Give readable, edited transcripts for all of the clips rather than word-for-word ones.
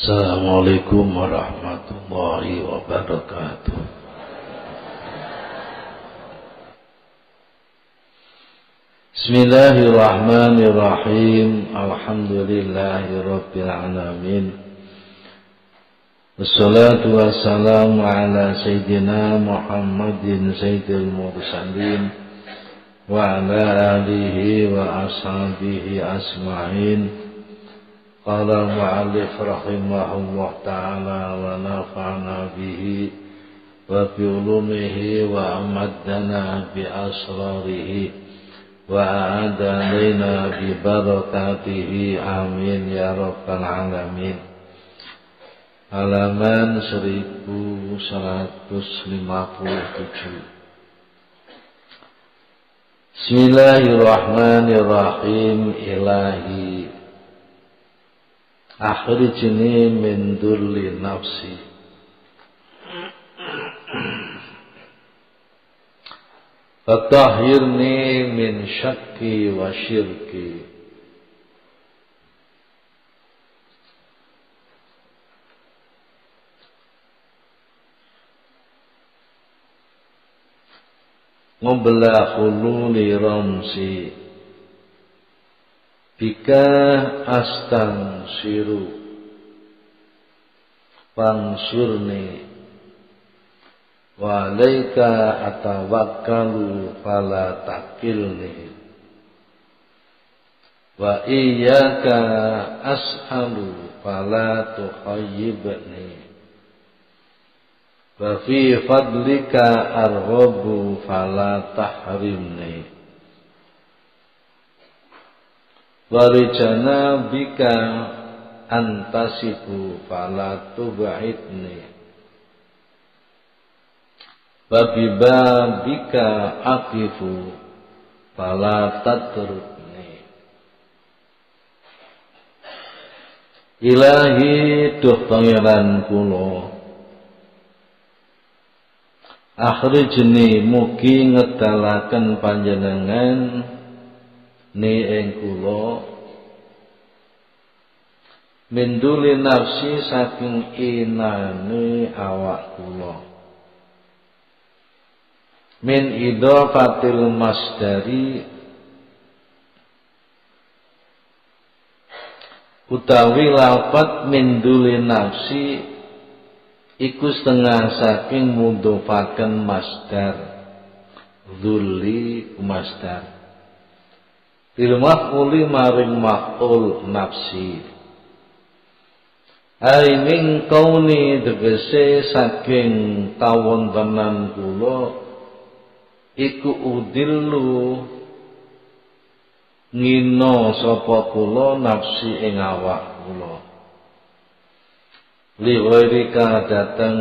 Assalamualaikum warahmatullahi wabarakatuh. Bismillahirrahmanirrahim. Alhamdulillahirabbil alamin. Wassalatu wassalamu ala sayyidina Muhammadin sayyidil mursalin wa ala alihi wa ashabihi asma'in. Qala al-mu'allif rahimahullah ta'ala wa nafa'na bihi wa bi ulumihi wa amaddana bi asrarihi wa a'ada alaina bi barakatihi amin ya rabbal alamin. Halaman 1157. Bismillahirrahmanirrahim. Ilahi akhrijni min dhulli nafsi fatahhirni min syakki wa syirki ngobla khululi ramsi bika astang siru pangsurni walaika atawakkalu fala takilni wa iyyaka as'alu fala tukhayyibni wa fi fadlika arghabu fala tahrimni warijana bika antasiku fala tub'idni wabiba bika aqifu fala tatrukni. Ilahi duh pangeran kula akhrijni mugi ngedalaken panjenengan ni ing kula min dhuli nafsi saking inane awak kula min idhafatil masdari utawi lafat min dhuli nafsi iku setengah saking mudhofaken masdar dhuli masdar bil maf'uli maring maf'ul nafsi ai min kauni tegese saking kawontenan kula iku udillu ngino sapa kula nafsi ing awak kula liwirika dateng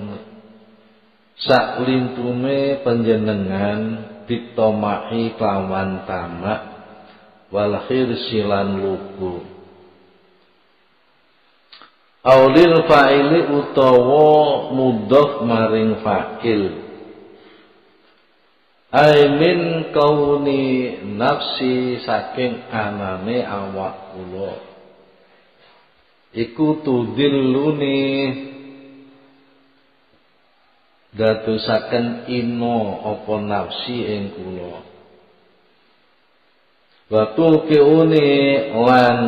saklintume panjenengan ditomai lawan tamak wal khirsilan lugu aulil fa'ili utawa mudhaf maring fa'il ai min kauni nafsi saking anane awak kula iku tudilluni dadosaken ino apa nafsi ing kula watu kiuni lan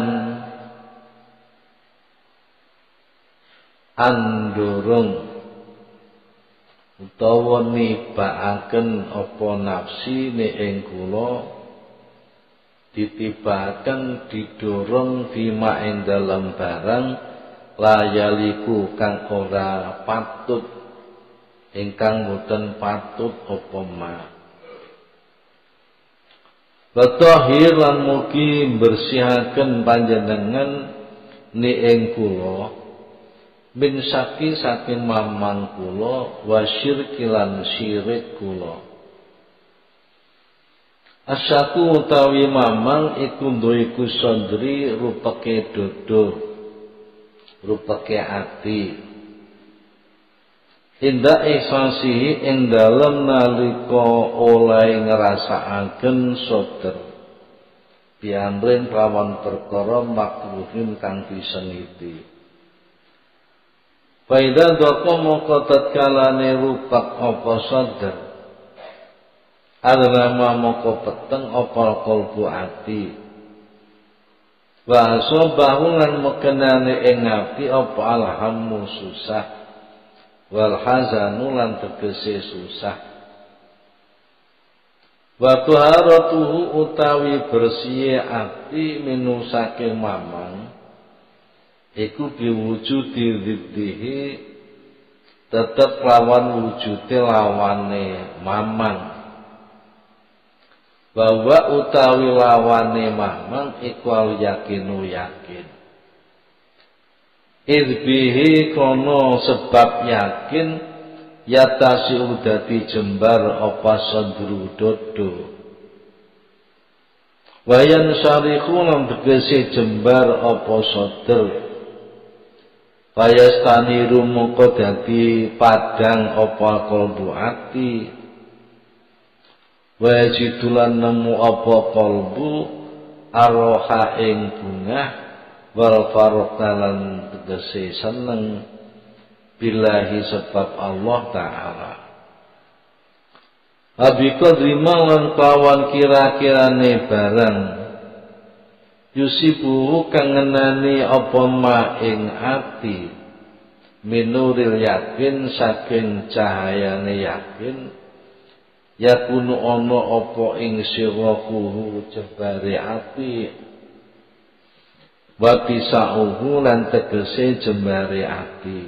andurung utawa nibakaken apa nafsi ne ing kula ditibaken didorong bima ing dalam barang layaliku kang ora patut ingkang boten patut apa ma Batahir lan mugi bersihaken panjenengan ni ing kula min saki saking mamang kula wa syirki lan syirik kula. Asyaku utawi mamang iku nduiku sondri rupeke dodo rupeke ati indah ihsasihi ing dalem nalika oleh ngrasakaken soder piamrin lawan perkara makruhin kang disengiti Faida doko moko tatkalane rupak apa sadar adlama moko peteng apa kalbu ati wa asobahu lan mekenane ing ati apa alhammu susah wal hazanu lan tegese susah wa tuharatuhu utawi bersih ati minusake mamang iku diwujudi diddihi tetep lawan wujude lawane mamang bahwa utawi lawane mamang iku al yakinu yakin idbihi kono sebab yakin yatasi udati jembar apa sadru dodo wayan syariku lan tegese jembar apa sadr Payastaniru moko dadi padang apa kalbu ati wajidulan nemu apa kalbu arroha ing bungah wal farqalan tegese seneng billahi sebab Allah Ta'ala abika drimalan kawan kira-kirane barang yusibuhu kang ngenani apa ma ing ati minuril yakin saking cahayane yakin yakunu ana apa ing sirakuhu jebare ati wa tisauhu lan tegese jembare ati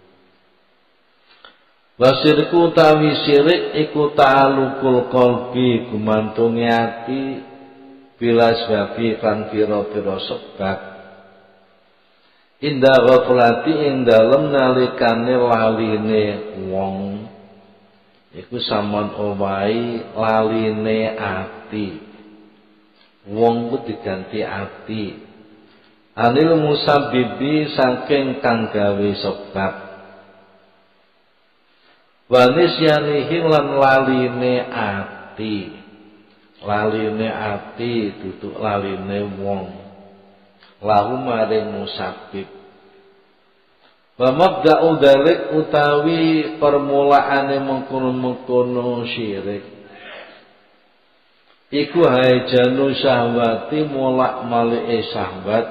wasirku tawi sirik iku ta'alukul qalbi gumantunge ati bila sebabi kan pira-pira sebab indah ghaflati ing dalem nalikane laline wong iku samon owahi laline ati wong ku diganti ati anil musabbibi saking kang gawe sebab wanis yanihi lan laline ati laline ati duduk laline wong lahu maring musabbib wa mabda'u dzalik utawi permulaane mengkono-mengkono syirik iku haijanu syahwati mulak malike syahwat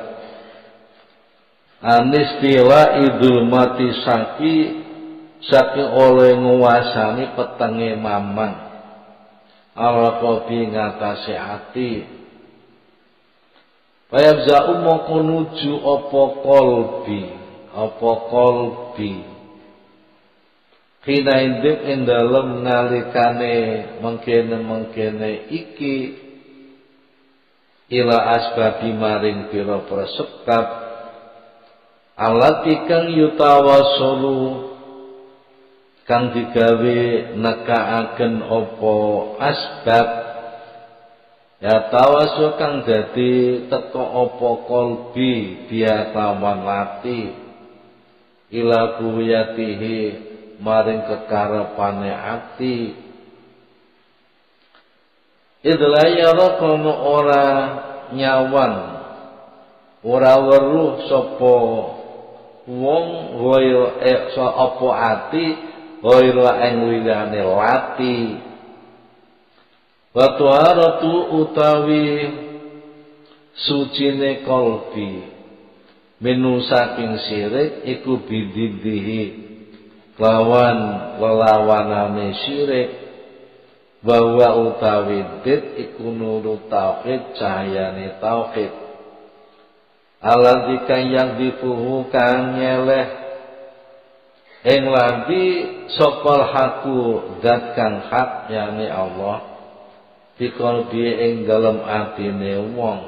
anistila idul mati saking oleh nguasani petenge mamang al-qalbi ngatasi ati payabza'u moko nuju apa qalbi kina indip ing dalem nalikane mengkene iki ila asbabi maring pira-pira sebab alati kang yutawassalu kang digawe nekaaken apa asbab ya tawasul kang dadi teka apa qalbi biatawan lati ila kuyatihi maring kekarepane ati idlayara kono ora nyawan ora weruh sapa wong so apa ati ghairu ing wilane lati wa tuharatu utawi sucine qalbi minu saking sirik iku bididihi lawan lelawanane syirik bahwa utawi dit iku nuru tauhid cahayane tauhid alladzi kang yang difuhu kang nyeleh ing lambi sokol haku zat kang hak yani Allah dikolbi ing dalem atine wong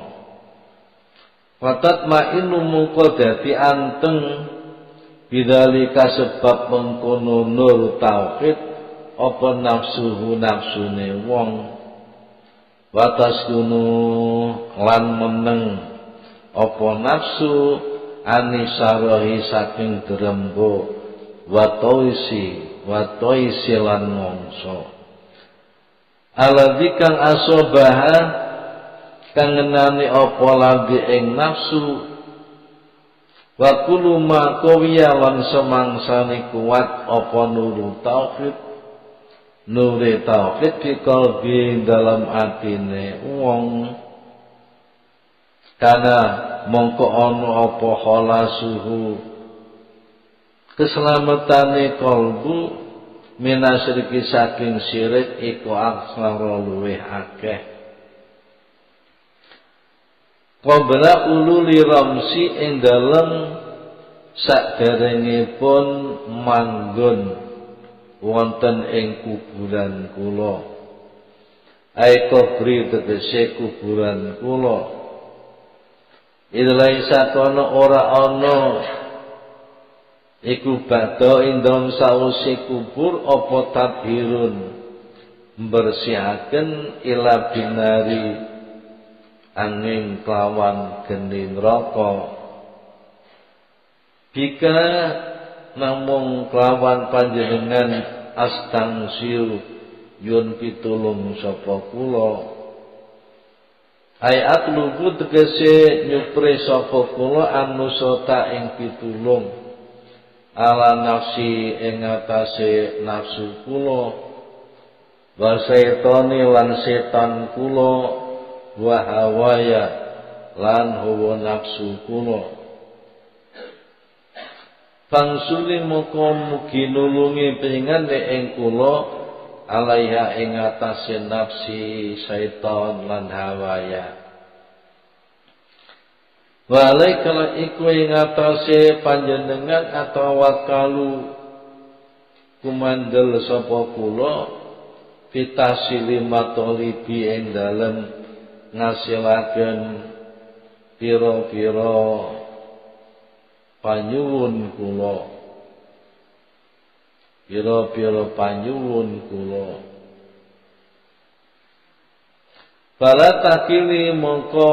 watat ma'inu mungko dadi anteng bidzalika sebab mengkono nur tauhid apa nafsune wong watas kunu lan meneng apa nafsu anisarahi saking derembo watoisi lan mongso aladzi kang asobaha kang ngenani apa lagi ing nafsu Wa kullu ma qawiya lan semangsane kuat apa nuru tauhid, nuri tauhid fi qalbi dalam atine wong, kana mongko ana apa khalasuhu keselamatane kalbu minasyriki saking syirik iku aksara luweh akeh. Qabla ululi ramsi ing dalem saderengipun manggon wonten ing kuburan kula. Ai kubri tegese kuburan kula. Idlai sakono ora ana iku badha indom sawise kubur apa tadhirun bersihaken ila binari angin kelawan geni neraka. Bika namung kelawan panjenengan astangsiu yun pitulung sapa kula. Ayat lugu tegese nyupre sapa kula anusota ing pitulung ala nafsi ing atase nafsu kula wa setoni lan setan kula wa hawaya lan hawa nafsu kula. Pangsuli moko mugi nulungi pingane ing kula alaiha ing atase nafsi syaitan lan hawaya. Walaikala iku ing atase panjenengan atawakkalu kumandel sapa kula fitasili matolibi ing dalem ngasilaken pira-pira panyuwun kula, pira-pira panyuwun kula. Bala takili mongko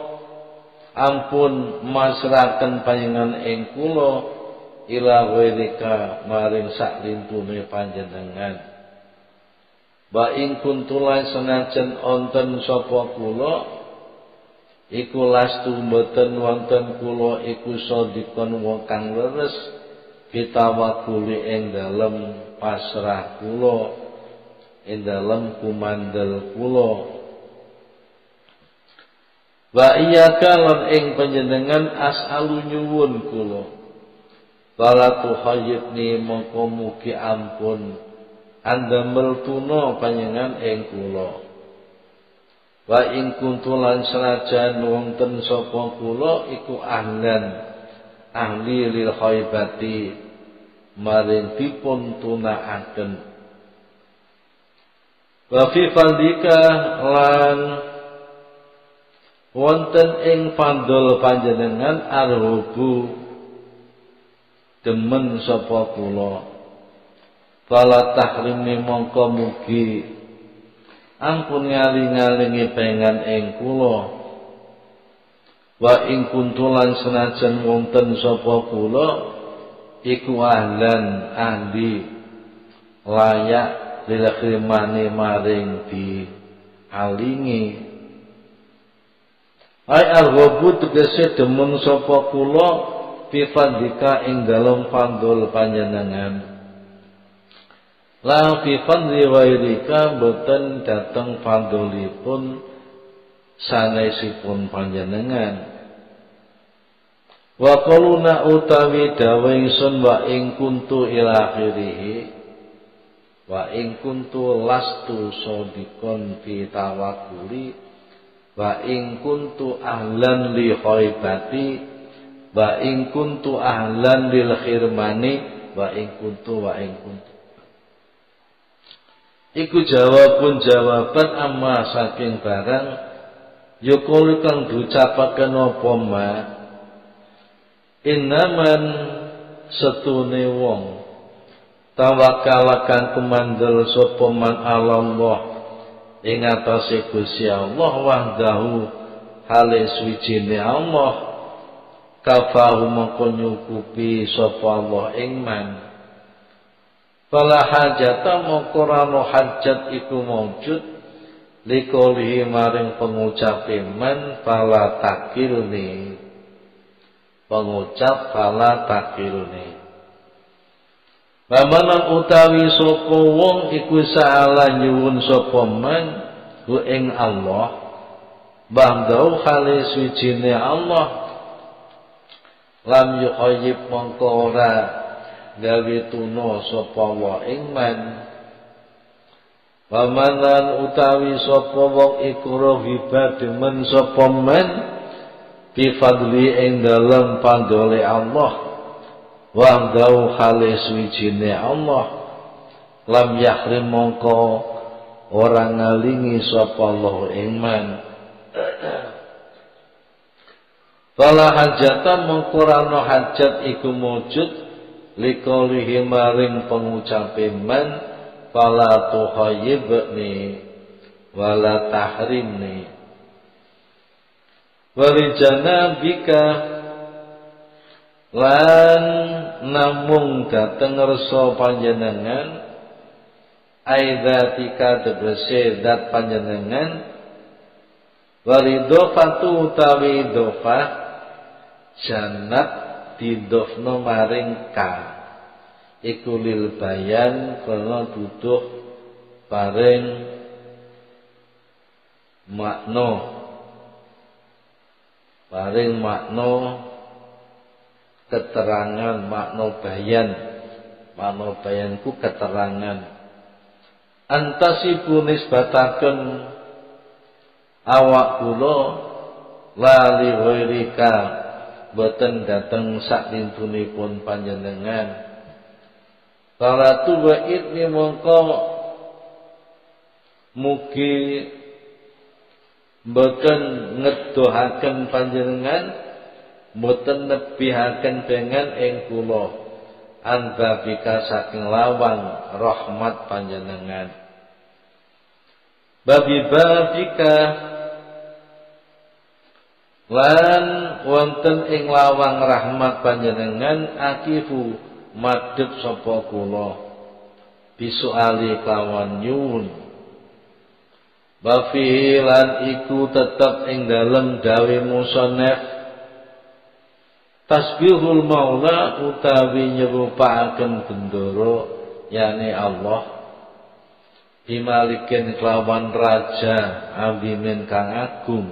ampun masrahaken panjenengan ing kula ila wirika maring saklintune panjenengan. Wa ing kuntulan senajan onten sapa kula iku lastu mboten wonten kula iku sadikon wong kang leres pitawakuli ing dalem pasrah kula, ing dalem kumandel kula. Wa iyyaka lan ing panjenengan as'alu nyuwun kula. Bala tuhayyibni mongko mugi ampun andamel tuna panjenengan ing kula. Wa ing kuntulan senajan wonten sapa kula iku ahli lil khaibati maring dipun tunaaken. Wa fi faldika lan wonten ing pandol panjenengan arhubu demen sapa kula. Fala tahrimi mongko mugi ampun ngaling-alingi pengen ing kula. Wa ing kuntulan senajan wonten sapa kula iku ahli layak lil khimani maring di alingi. Ai arghabu tegese demen sapa kula pifandika ing dalem pandol panjenengan. La fi fadli wairika boten dateng fadlipun sanesipun panjenengan. Wa qaluna utawi dawe ingsun wa ing kuntu ila akhirih wa ing kuntu lastu sodikon fi tawakkuli wa ing kuntu ahlan li khaibati wa ing kuntu ahlan lil khirmani wa ing kuntu iku jawaban amma saking barang yukul kang ducapaken apa ma innaman setune wong tawakkal kang kumandel sapa man Allah ing atase Gusti Allah wahdahu hale suwijine Allah kafahu mongko nyukupi sapa Allah ing man. Fala hajata mongkorano hajat iku mawjud likolihi maring pengucape man fala takilni pengucap fala takilni. Pamanan utawi sapa wong iku saala nyuwun sapa man ku ing Allah ba'dau khali suwijine Allah lam yuqayyib mongko ora gawe tuna sapa wa ing man. Pamanan utawi sapa wong iku rohiba demen sapa man bi fadli ing dalem pandole Allah wa dau khalis wijine Allah lam yahrim mongko orang ngalingi sapa Allah iman. Fala hajatan mongko ana hajat iku mujud likolihi maring pengucape man fala tuhayyibni wala tahrimni warijana bika lan namung dateng ngersa panjenengan aidatika tegese dat panjenengan waridofatu utawi idofah jannat didofno maring ka iku lil bayan kana duduh paring makna keterangan makna bayanku keterangan antasibu nisbataken awak kula lali ghairika boten dateng sak lintunipun panjenengan para tuwait ni mongko mugi boten ngedohaken panjenengan boten nebihaken dengan ing kula anbabika saking lawang rahmat panjenengan babika lan wonten ing lawang rahmat panjenengan akifu madhep sapa kula bisuali kelawan nyuwun bafi lan iku tetep ing dalem dawe musannaf tasbihul maula utawi nyerupaaken bendoro yani Allah dimalikin kelawan raja abimin kang agung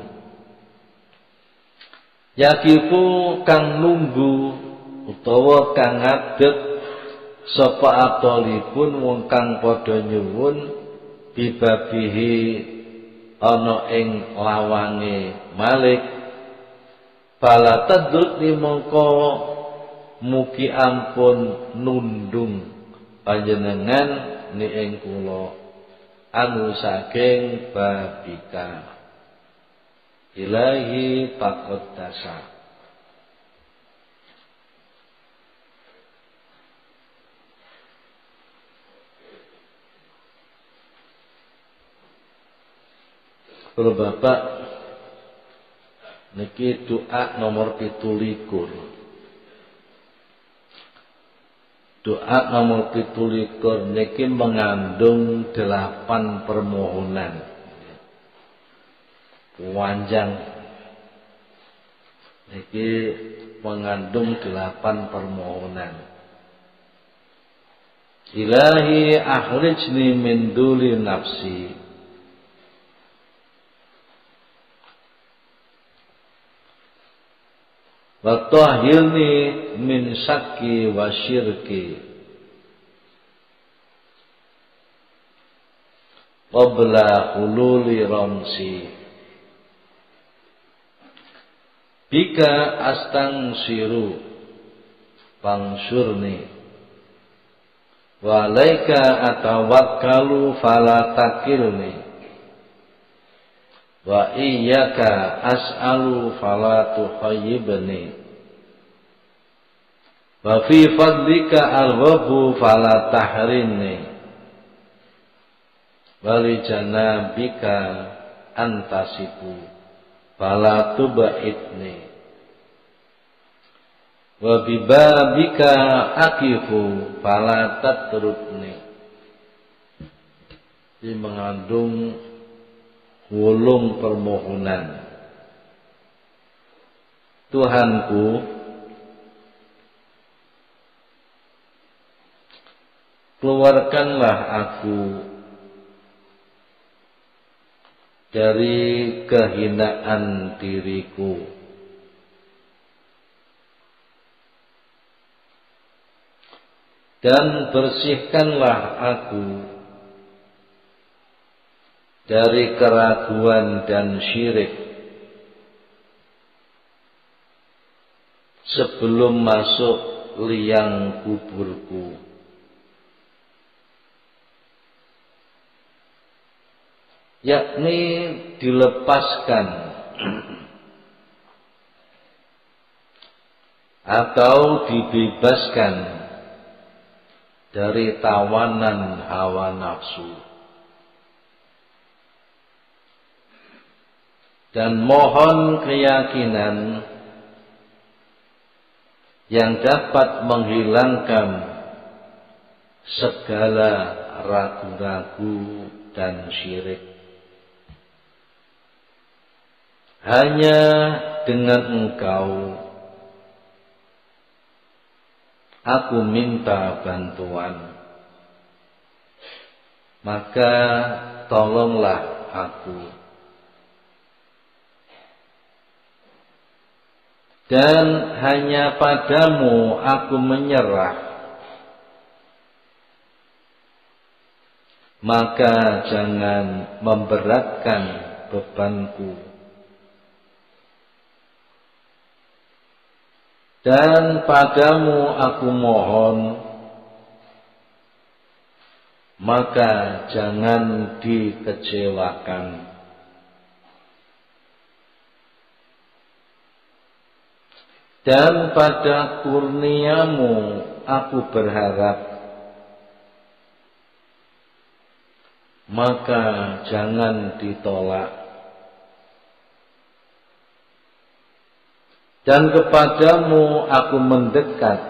yakifu kang nunggu utawa kang ngadeg sapa atolipun wong kang padha nyuwun bibabihi ana ing lawange Malik bala tadruk ni mongko mugi ampun nundung panjenengan ni ing kula anu saking babika ilahi taqaddasa. Kalau Bapak niki doa nomor 17. Doa nomor 17 niki mengandung 8 permohonan. Panjang. Niki mengandung 8 permohonan. Ilahi akhrijni min duli nafsi. Wa tahhirni min syakki wa syirki qabla hululi ramsi bika astansiru pangsurni wa alaika atawakkalu fala takilni wa iyyaka as'alu fala tuhayyibni wa fi fadlika al-ghabu fala tahrinni wa li janabika antasibu fala tubaidni wa bibabika akifu fala tatrukni. Ini mengandung 8 permohonan. Tuhanku, keluarkanlah aku dari kehinaan diriku, dan bersihkanlah aku dari keraguan dan syirik sebelum masuk liang kuburku. Yakni dilepaskan atau dibebaskan dari tawanan hawa nafsu, dan mohon keyakinan yang dapat menghilangkan segala ragu-ragu dan syirik. Hanya dengan Engkau aku minta bantuan, maka tolonglah aku. Dan hanya padamu aku menyerah, maka jangan memberatkan bebanku. Dan padamu aku mohon, maka jangan dikecewakan. Dan pada kurniamu aku berharap, maka jangan ditolak. Dan kepadamu aku mendekat,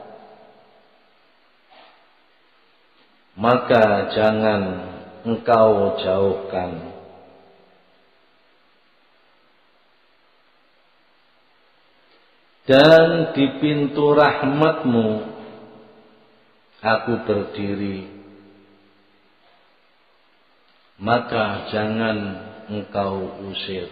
maka jangan engkau jauhkan. Dan di pintu rahmatmu aku berdiri, maka jangan engkau usir.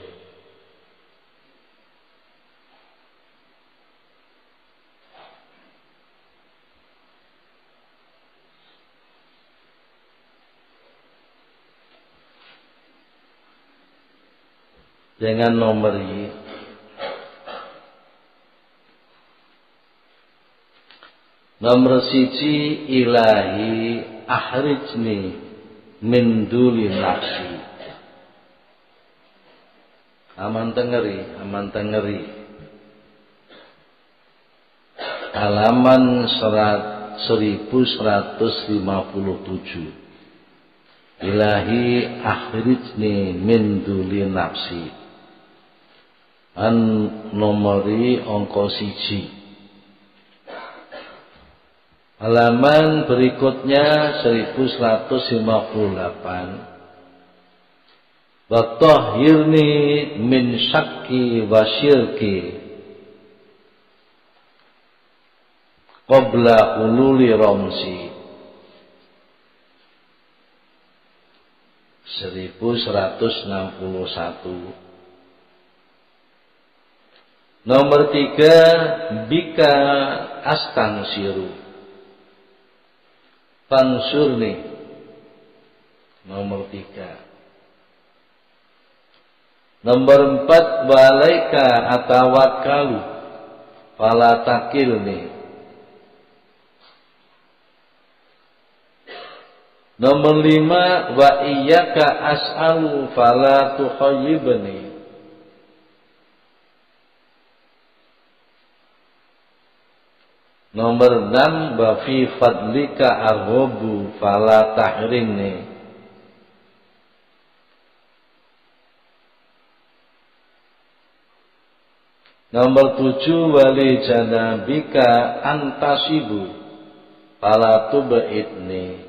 Dengan nomor ini, nomor siji, ilahi ahrijni min duli nafsi. Aman tengeri. Halaman 1157. Ilahi ahrijni min duli nafsi. An nomori angka siji. Halaman berikutnya 1158. Wa tahhirni min syakki wa syirki qabla hululi ramsi. 1161. Nomor 3, bika astangsiru fansurni. Nomor 3. Nomor 4, walaika atawakkalu fala takilni. Nomor 5, wa iyyaka as'alu fala tukhayyibni. Nomor 6, wa fi fadlika arghabu fala tahrimni. Nomor 7, wali janabika antasibu fala tubaidni.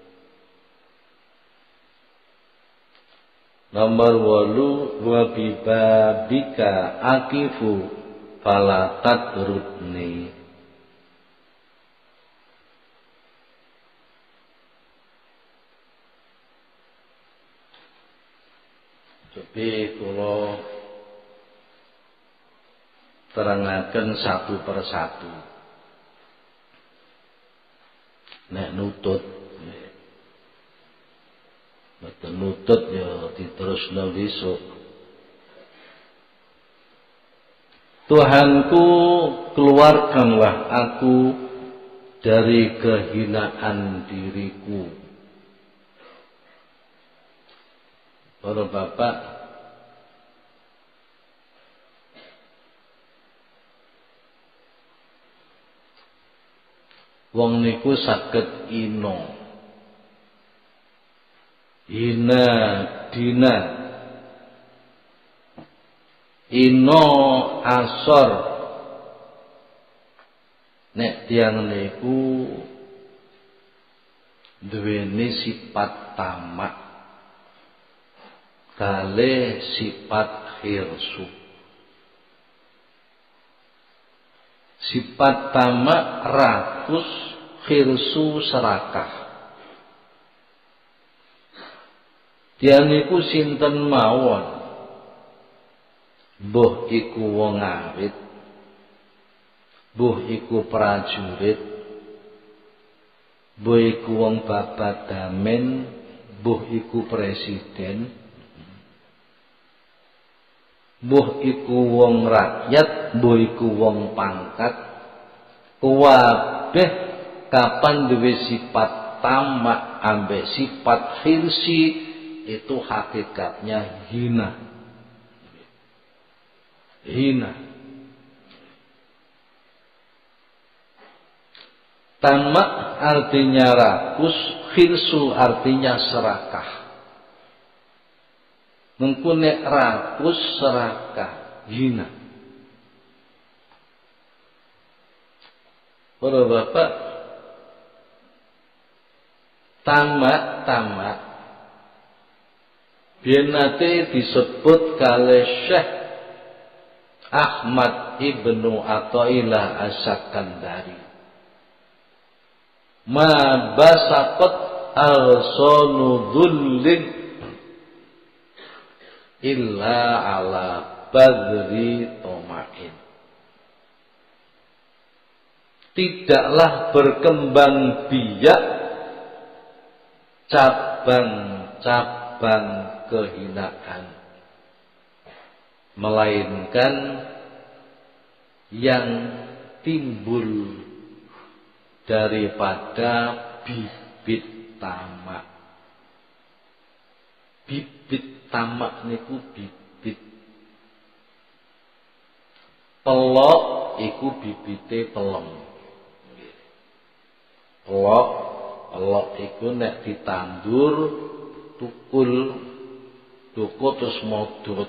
Nomor 8, wa bibabika akifu fala tadrudni. Jadi kula terangaken satu persatu. Nek nutut, mboten nutut ya diterusno besok. Tuhanku, keluarkanlah aku dari kehinaan diriku. Para bapak, wong niku saged ino, hina dina, ino asor, nek tiyang niku duweni sifat tamak, kale sifat hirsu. Sifat tamak rakus, hirsu serakah. Tiyang niku sinten mawon, mbuh iku wong awit, mbuh iku prajurit, mbuh iku wong babadamen, mbuh iku presiden, mbuh iku wong rakyat, mbuh iku wong pangkat, kabeh kapan duwe sifat tamak ambek sifat hirsi, itu hakikatnya hina. Hina. Tamak artinya rakus, hirsu artinya serakah. Mengkunek rakus serakah, hina. Para bapak, tamak biyen nate disebut kalih Syekh Ahmad Ibnu Athaillah As-Sakandari. Ma basaqat al-sanu dhullin illa ala badri tomain. Tidaklah berkembang biak cabang-cabang kehinaan, melainkan yang timbul daripada bibit tamak. Bibit tamak niku bibit. Pelok iku bibite pelem. Pelok iku nek ditandur tukul terus modot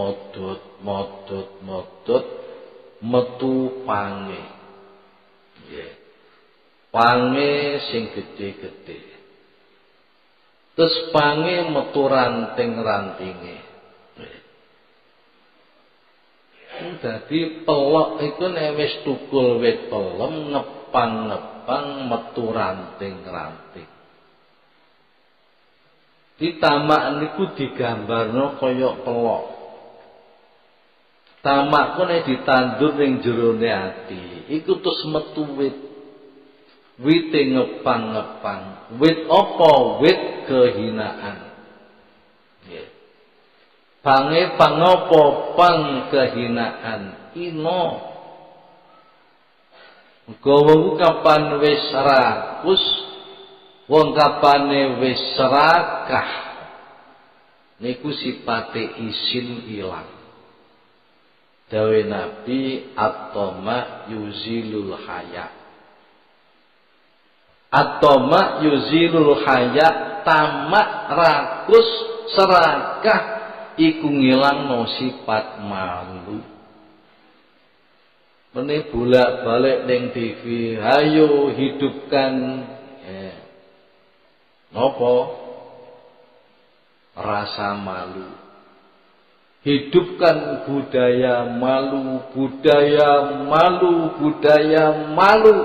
metu pange. Nggih. Pange sing gedhe-gedhe. Terus pange metu ranting-rantinge. Dadi pelok iku nek wis tukul wit pelem ngepang-ngepang metu ranting-ranting. Di tamak niku digambarno kaya pelok. Tamak ku nek ditandur ning jerone ati, iku terus metu wit. Wite ngepang-ngepang. Wit apa? Wit kehinaan. Nggih. Pange pangopo pang kehinaan. Ino. Wong kapan wis rakus, wong kapane wis serakah, niku sipate isin ilang. Dawe Nabi at-tama yuzilul haya. At-tama yuzilul haya, tamak rakus serakah iku ngilangno sifat malu. Mene bolak-balik ning TV, ayo hidupkan nopo rasa malu. Hidupkan budaya malu, budaya malu, budaya malu.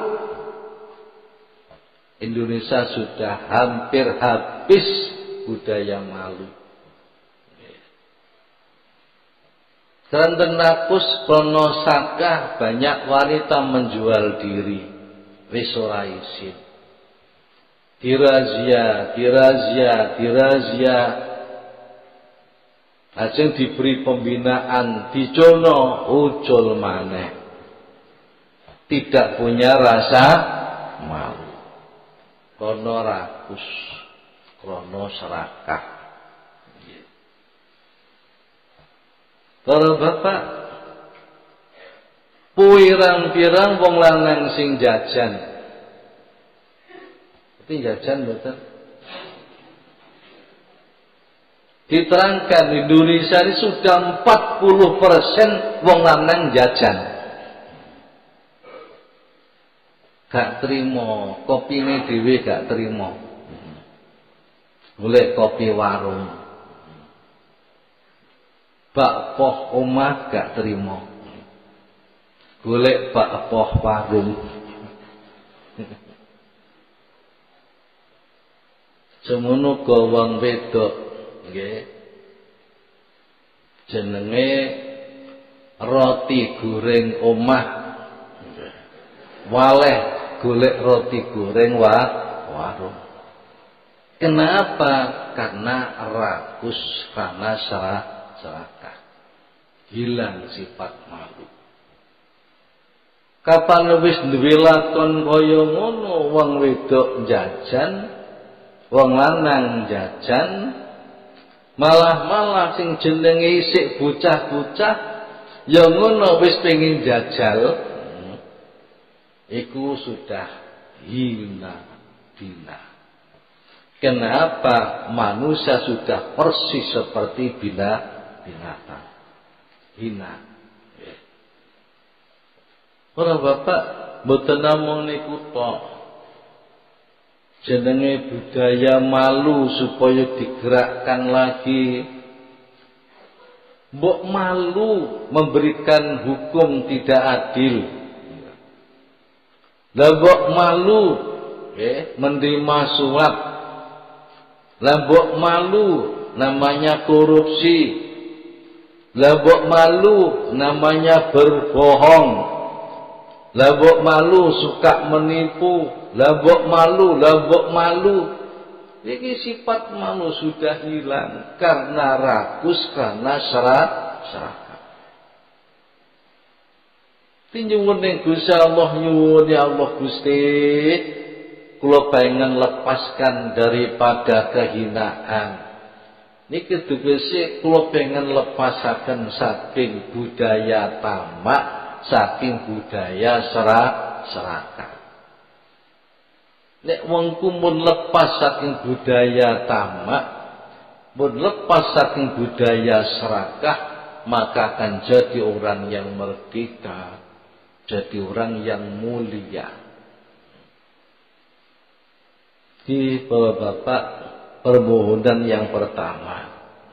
Indonesia sudah hampir habis budaya malu. Keranten rakus krono sakah banyak wanita menjual diri. Wis ora isin. Dirazia. Lajeng diberi pembinaan, diculno ucul maneh. Tidak punya rasa malu. Krono rakus, krono serakah. Para bapak, pirang-pirang wong lanang sing jajan. Tapi jajan betul. Diterangkan Indonesia ini sudah 40% wong lanang jajan. Gak terima, kopine dhewe gak terima. Golek kopi warung. Bakpoh omah gak terima. Golek bakpoh warung. Semono go wong wedok nggih. Jenenge roti goreng omah. Waleh golek roti goreng warung. Kenapa? Karena rakus, karena serakah. Hilang sifat malu. Kapan wis duwe lakon kaya ngono, wong wedok jajan, wong lanang jajan, malah sing jenenge isik bocah-bocah ya ngono wis pengin jajal, iku sudah hina bina. Kenapa? Manusia sudah persis seperti binatang. Hina. Para bapak, mboten namung niku tok. Jenenge budaya malu supaya digerakkan lagi. Mbok malu memberikan hukum tidak adil. Lah mbok malu menerima suap. Lah mbok malu namanya korupsi. Labok malu namanya berbohong. Labok malu suka menipu. Labok malu. Ini sifat malu sudah hilang karena rakus, karena serakah. Nyuwun ning Gusti Allah, nyuwun ya Allah Gusti, kula pengen lepaskan daripada kehinaan. Niki tegese kula pengen lepasaken saking budaya tamak, saking budaya serakah. Nek wongku mun lepas saking budaya tamak, mun lepas saking budaya serakah, maka akan jadi orang yang merdeka, jadi orang yang mulia. Di Bapak, permohonan yang pertama.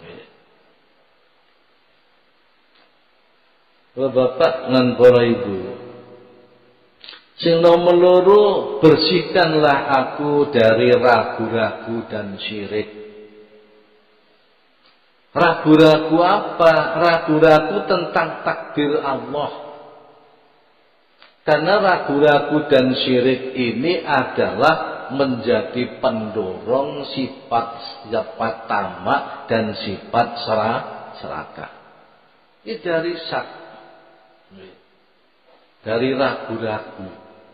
Bapak ngan para ibu, sing nomor loro, bersihkanlah aku dari ragu-ragu dan syirik. Ragu-ragu apa? Ragu-ragu tentang takdir Allah. Karena ragu-ragu dan syirik ini adalah menjadi pendorong sifat tamak dan sifat serakah. Ini dari dari ragu-ragu.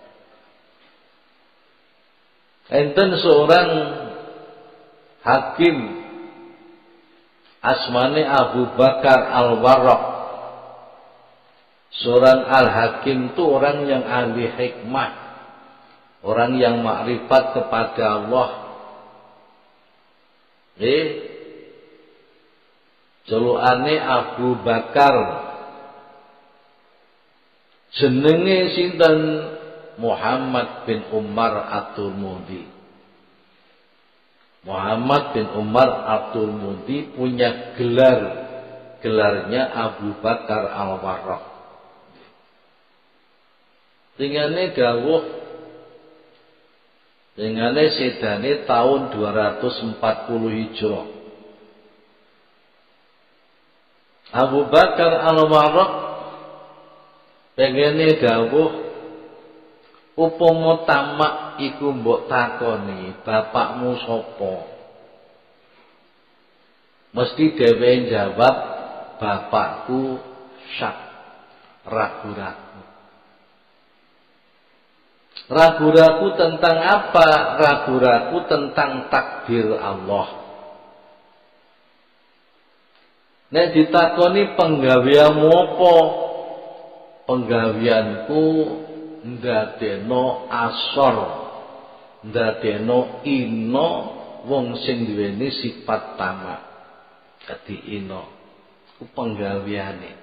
Enten seorang hakim asmane Abu Bakar Al-Warraq. Seorang al-hakim itu orang yang ahli hikmah, orang yang makrifat kepada Allah. Jelukane Abu Bakar. Jenenge sinten? Muhammad bin Umar At-Tirmidzi. Muhammad bin Umar At-Tirmidzi punya gelarnya Abu Bakar Al-Warraq. Dengane dawuh, dengane sedane tahun 240 Hijrah. Abu Bakar Al-Warraq pengene dawuh upama tamak iku mbok takoni bapakmu sapa, mesti dhewe jawab bapakku syak, ragu-ragu. Ragu-ragu tentang apa? Ragu-ragu tentang takdir Allah. Nek ditakoni penggaweanmu apa? Penggaweanku ndadekno asor, ndadekno ino wong sing duweni sifat tamak. Dadi ino ku penggaweane.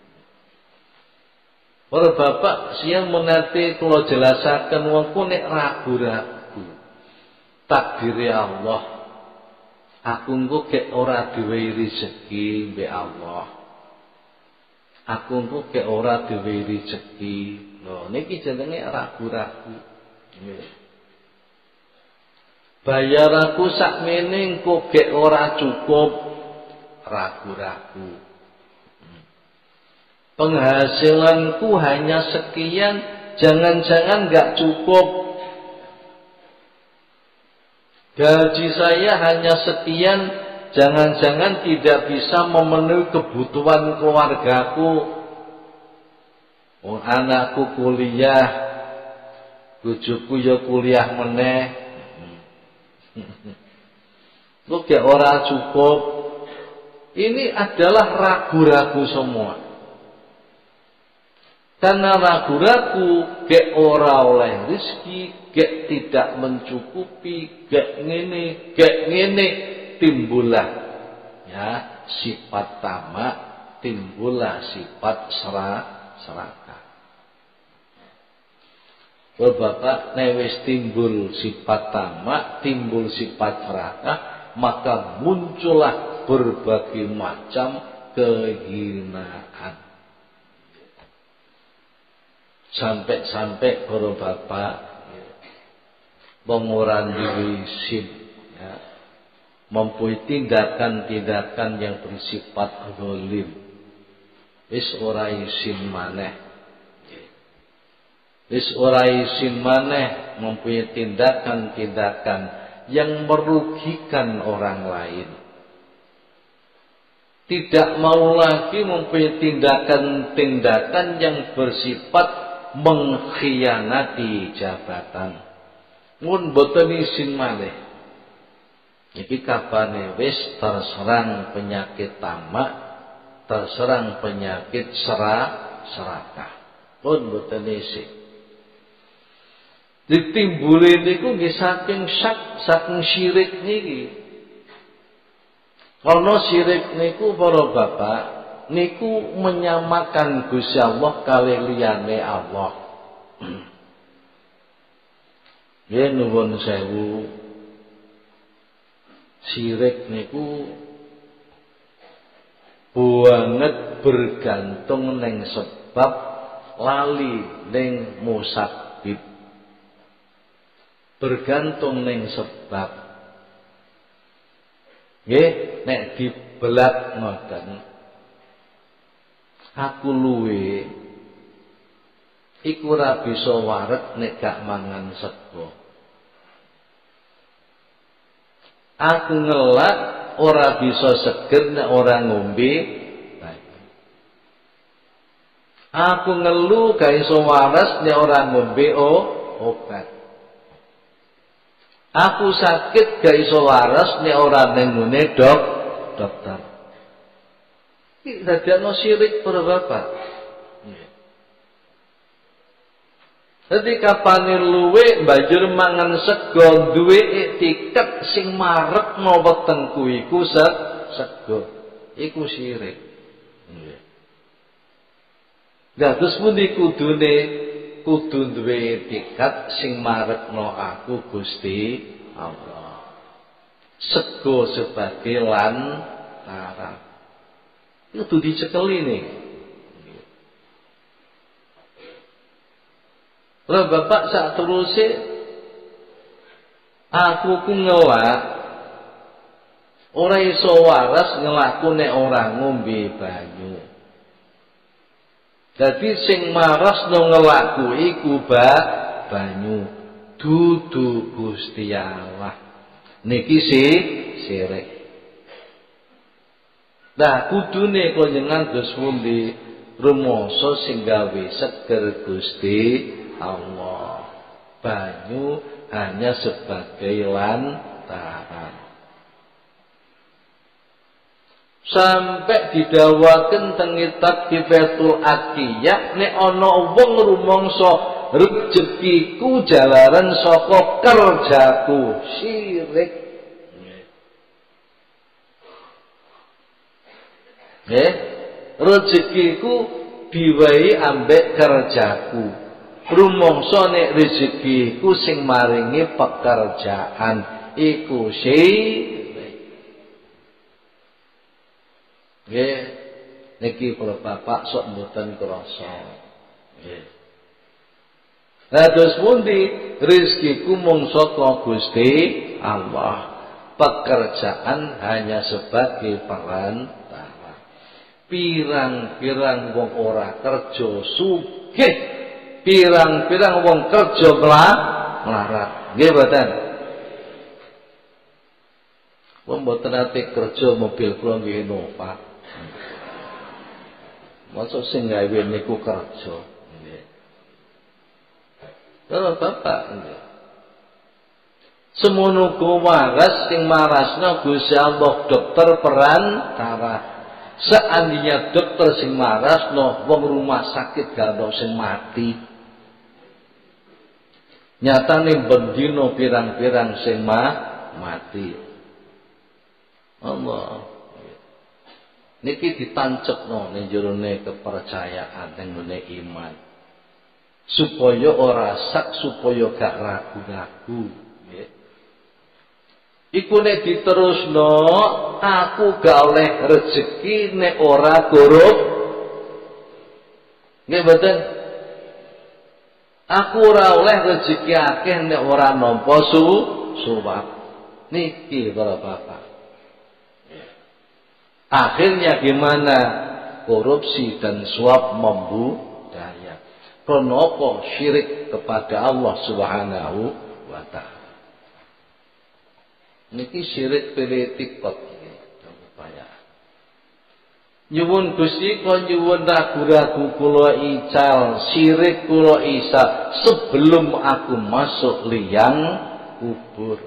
Para bapak siang menate kula jelasaken wong ku nek ragu-ragu takdire Allah. Aku engko kek ora duwe rezeki mbek Allah. Aku engko kek ora duwe rezeki. Lho niki jenenge ragu-ragu. Bayar aku sakmene engko kek ora cukup, ragu-ragu. Penghasilanku hanya sekian, jangan-jangan enggak cukup. Gaji saya hanya sekian, jangan-jangan tidak bisa memenuhi kebutuhan keluargaku. Oh, anakku kuliah, bojoku ya kuliah meneh. Lu kayak ora cukup. Ini adalah ragu-ragu semua. Karena ragu-ragu gek ora oleh rezeki, gek tidak mencukupi, gek ngene timbullah ya sifat tamak, timbullah sifat serakah. Kalau Bapak wis timbul sifat tamak, timbul sifat serakah, maka muncullah berbagai macam kehinaan. Sampai-sampai para bapak pengurangan diri SIM ya, mempunyai tindakan-tindakan yang bersifat zalim. Wis ora isin maneh. Wis ora isin maneh mempunyai tindakan-tindakan yang merugikan orang lain. Tidak mau lagi mempunyai tindakan-tindakan yang bersifat mengkhianati jabatan. Mun boten isin malih. Iki kabane wis terserang penyakit tamak, terserang penyakit serakah. Mun boten isin. Ditimbule niku nggih saking syak, saking syirik niki. Ana syirik niku para bapak niku menyamakan Gusti Allah kali liyane Allah. Ya nuwun sewu. Syirik niku banget bergantung ning sebab, lali ning musabbib. Bergantung ning sebab. Nggih, nek dibelat ngoten. Aku luwe iku ora bisa wareg nek gak mangan sego. Aku ngelak ora bisa seger nek ora ngombe banyu. Aku ngelu gak iso waras nek ora ngombe obat. Aku sakit gak iso waras nek ora nang ngene dokter. Iki dadekno syirik para bapak. Dadi kapane luwe banjur mangan sego duwe etiket sing marekno wetengku iku sego. Iku syirik. Nggih. Lah terus pundi kudune kudu duwe etiket sing marekno aku Gusti Allah. Sego sebagai lantaran. Itu dicekeli nih. Lah bapak sak teruse aku ku ngelak Ora iso waras ngelaku nek ora ngombe banyu. Dadi sing marasno ngelaku iku banyu, dudu Gusti Allah. Niki syirik. Nah, kudune panjenengan dos pundi rumangsa sing gawe seger Gusti Allah. Banyu hanya sebagai lantaran. Sampai didhawaken teng kitab Kifatul Atqiyah nek ana wong rumangsa rezekiku jalaran saka kerjaku, syirik. Rezekiku diwai ambek kerjaku. Rumangsa nek rezekiku sing maringi pekerjaan iku syirik. Nggih, niki para bapak sok mboten krasa. Nggih. Lah terus pundi rezekiku mung saka Gusti Allah. Pekerjaan hanya sebagai perantara. Pirang-pirang wong ora kerja sugih, pirang-pirang wong kerja melarat. Nggih mboten? Wong mboten ate kerja mobil kula nggih Innova. Masuk sing gawe niku kerja. Nggih. Kalau bapak nggih. Semono ku waras sing marasna Gusti Allah dokter perantara. Seandainya dokter sing marasna wong rumah sakit gak ono sing mati. Nyatane bendina pirang-pirang sing mati. Allah. Niki ditancepno ning jerone kepercayaan ning ngene iman. Supaya ora sak, supaya gak ragu-ragu, nggih. Iku nek diterusno, aku gak oleh rezeki nek ora korup. Nggih mboten? Aku ora oleh rezeki akeh nek ora nampa suwap. Niki para bapak. Akhirnya gimana? Korupsi dan suap membudaya. Kenapa syirik kepada Allah Subhanahu wa taala? Niki syirik politik kok iki. Nyuwun Gusti kula nyuwun ragu-ragu kula ical, syirik kula isa sebelum aku masuk liang kubur.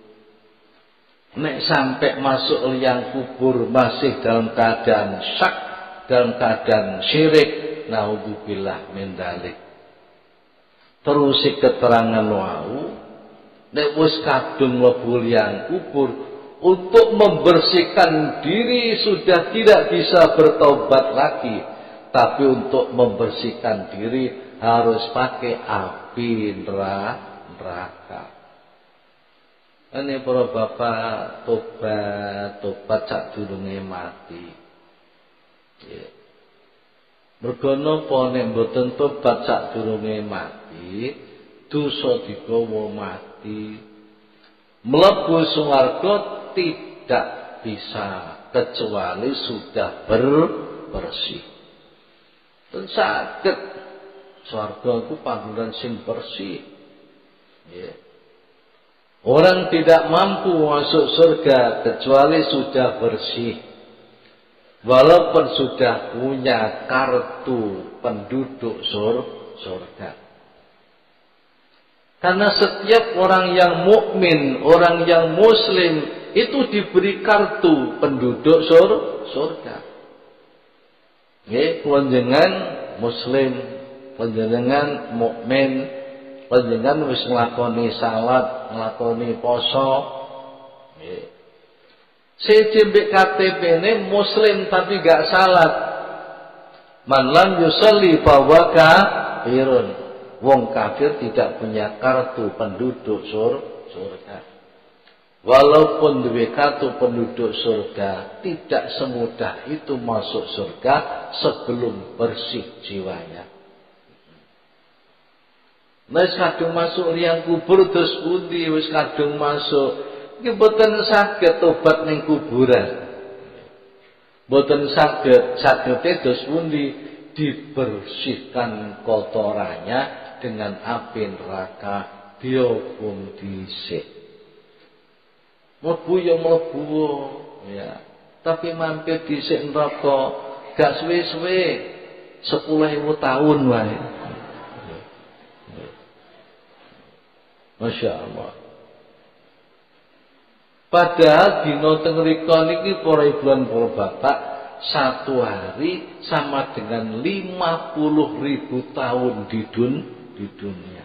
Nek sampai masuk liang kubur masih dalam keadaan syak, dalam keadaan syirik, naudzubillah min dzalik. Terus keterangan wau, nek wis kadung mlebu liang kubur, untuk membersihkan diri sudah tidak bisa bertobat lagi, tapi untuk membersihkan diri harus pakai api neraka. Ini para bapak tobat sadurunge mati. Ya. Mergo napa nek mboten tobat sadurunge mati, dosa digawa mati. Mlebu swarga tidak bisa kecuali sudah bersih. Dan saged swarga iku panggonan sing bersih. Ya. Orang tidak mampu masuk surga kecuali sudah bersih. Walaupun sudah punya kartu penduduk surga. Karena setiap orang yang mukmin, orang yang muslim itu diberi kartu penduduk surga. Nggih, panjenengan muslim, panjenengan mukmin, panjenengan wis nglakoni salat, nglakoni poso. Nggih. Sejembek KTP-ne muslim tapi gak salat. Man lam yusalli bahwa kafirun. Wong kafir tidak punya kartu penduduk surga. Walaupun duwe kartu penduduk surga, tidak semudah itu masuk surga sebelum bersih jiwanya. Wis kadung masuk liang kubur terus pundi wis kadung masuk Niki boten saged tobat ning kuburan. Boten saged dos pundi dibersihkan kotorannya dengan api neraka diobong dhisik. Mlebu ya mlebu ya. Tapi mampir dhisik neraka gak suwe-suwe 10.000 tahun wae. Masya Allah. Padahal dina teng mriko niki para ibuan para bapak, satu hari sama dengan 50.000 tahun di dunia.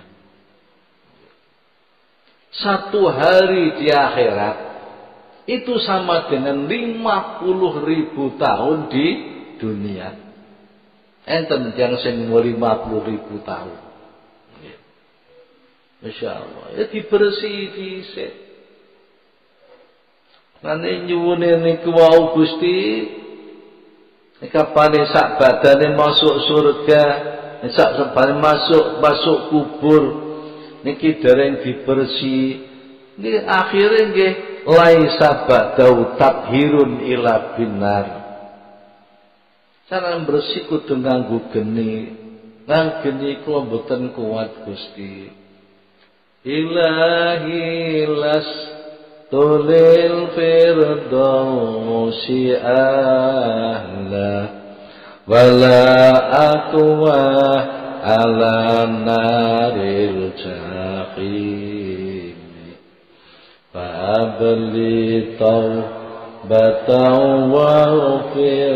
Satu hari di akhirat itu sama dengan 50.000 tahun di dunia. Enten yang sing 50.000 tahun. Masya Allah. Ya dibersih dhisik. Nane nyuwune niku wau Gusti, kapane sak badane masuk surga, sak sebane masuk kubur, niki dereng dibersih. Niki akhire nggih laisa ba'dau tathirun ila binar. Cara bersih kudu nganggo geni. Nang geni kula mboten kuat Gusti. Ilahi las tulil firdausi ahla wala aqwa ala naril jahim fa'abli taubatan wa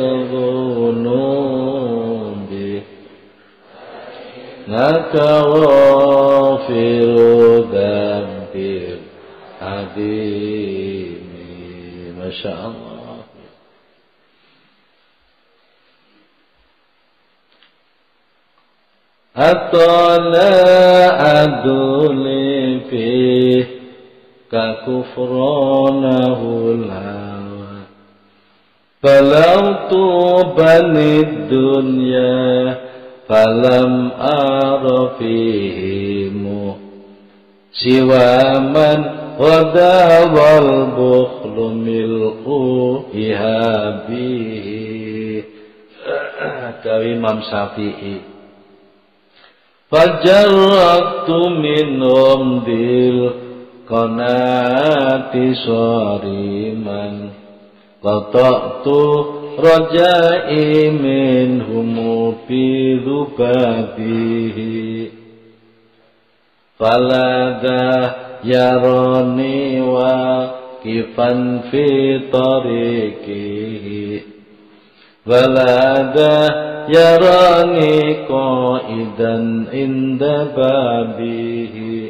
firdunubi nakawafiru dambir adimi. Masya Allah. Atala aduli fih kakufronahul hawa balautu banid dunya falam arafihimu siwaman wadawal bukhlu mil'u ihabihi. Dari Imam Syafi'i. Fajarraktu minhum dil qanati sariman qata'tu rajai minhum fi dhubabihi falada yarani wa kifan fi tariqihi walada yarani qaidan inda babihi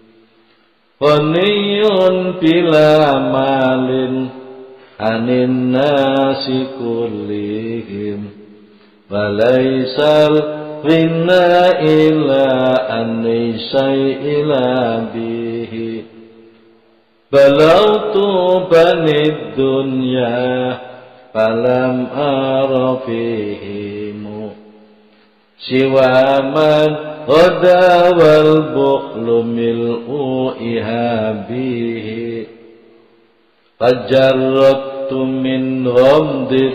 ghaniyun bila malin anin nasi kullihim walaisal ghina ila anisai ila bihi balautu banid dunya falam arafihimu siwaman ghada wal bukhlu mil'u ihabihi fajarraktu min ghamdid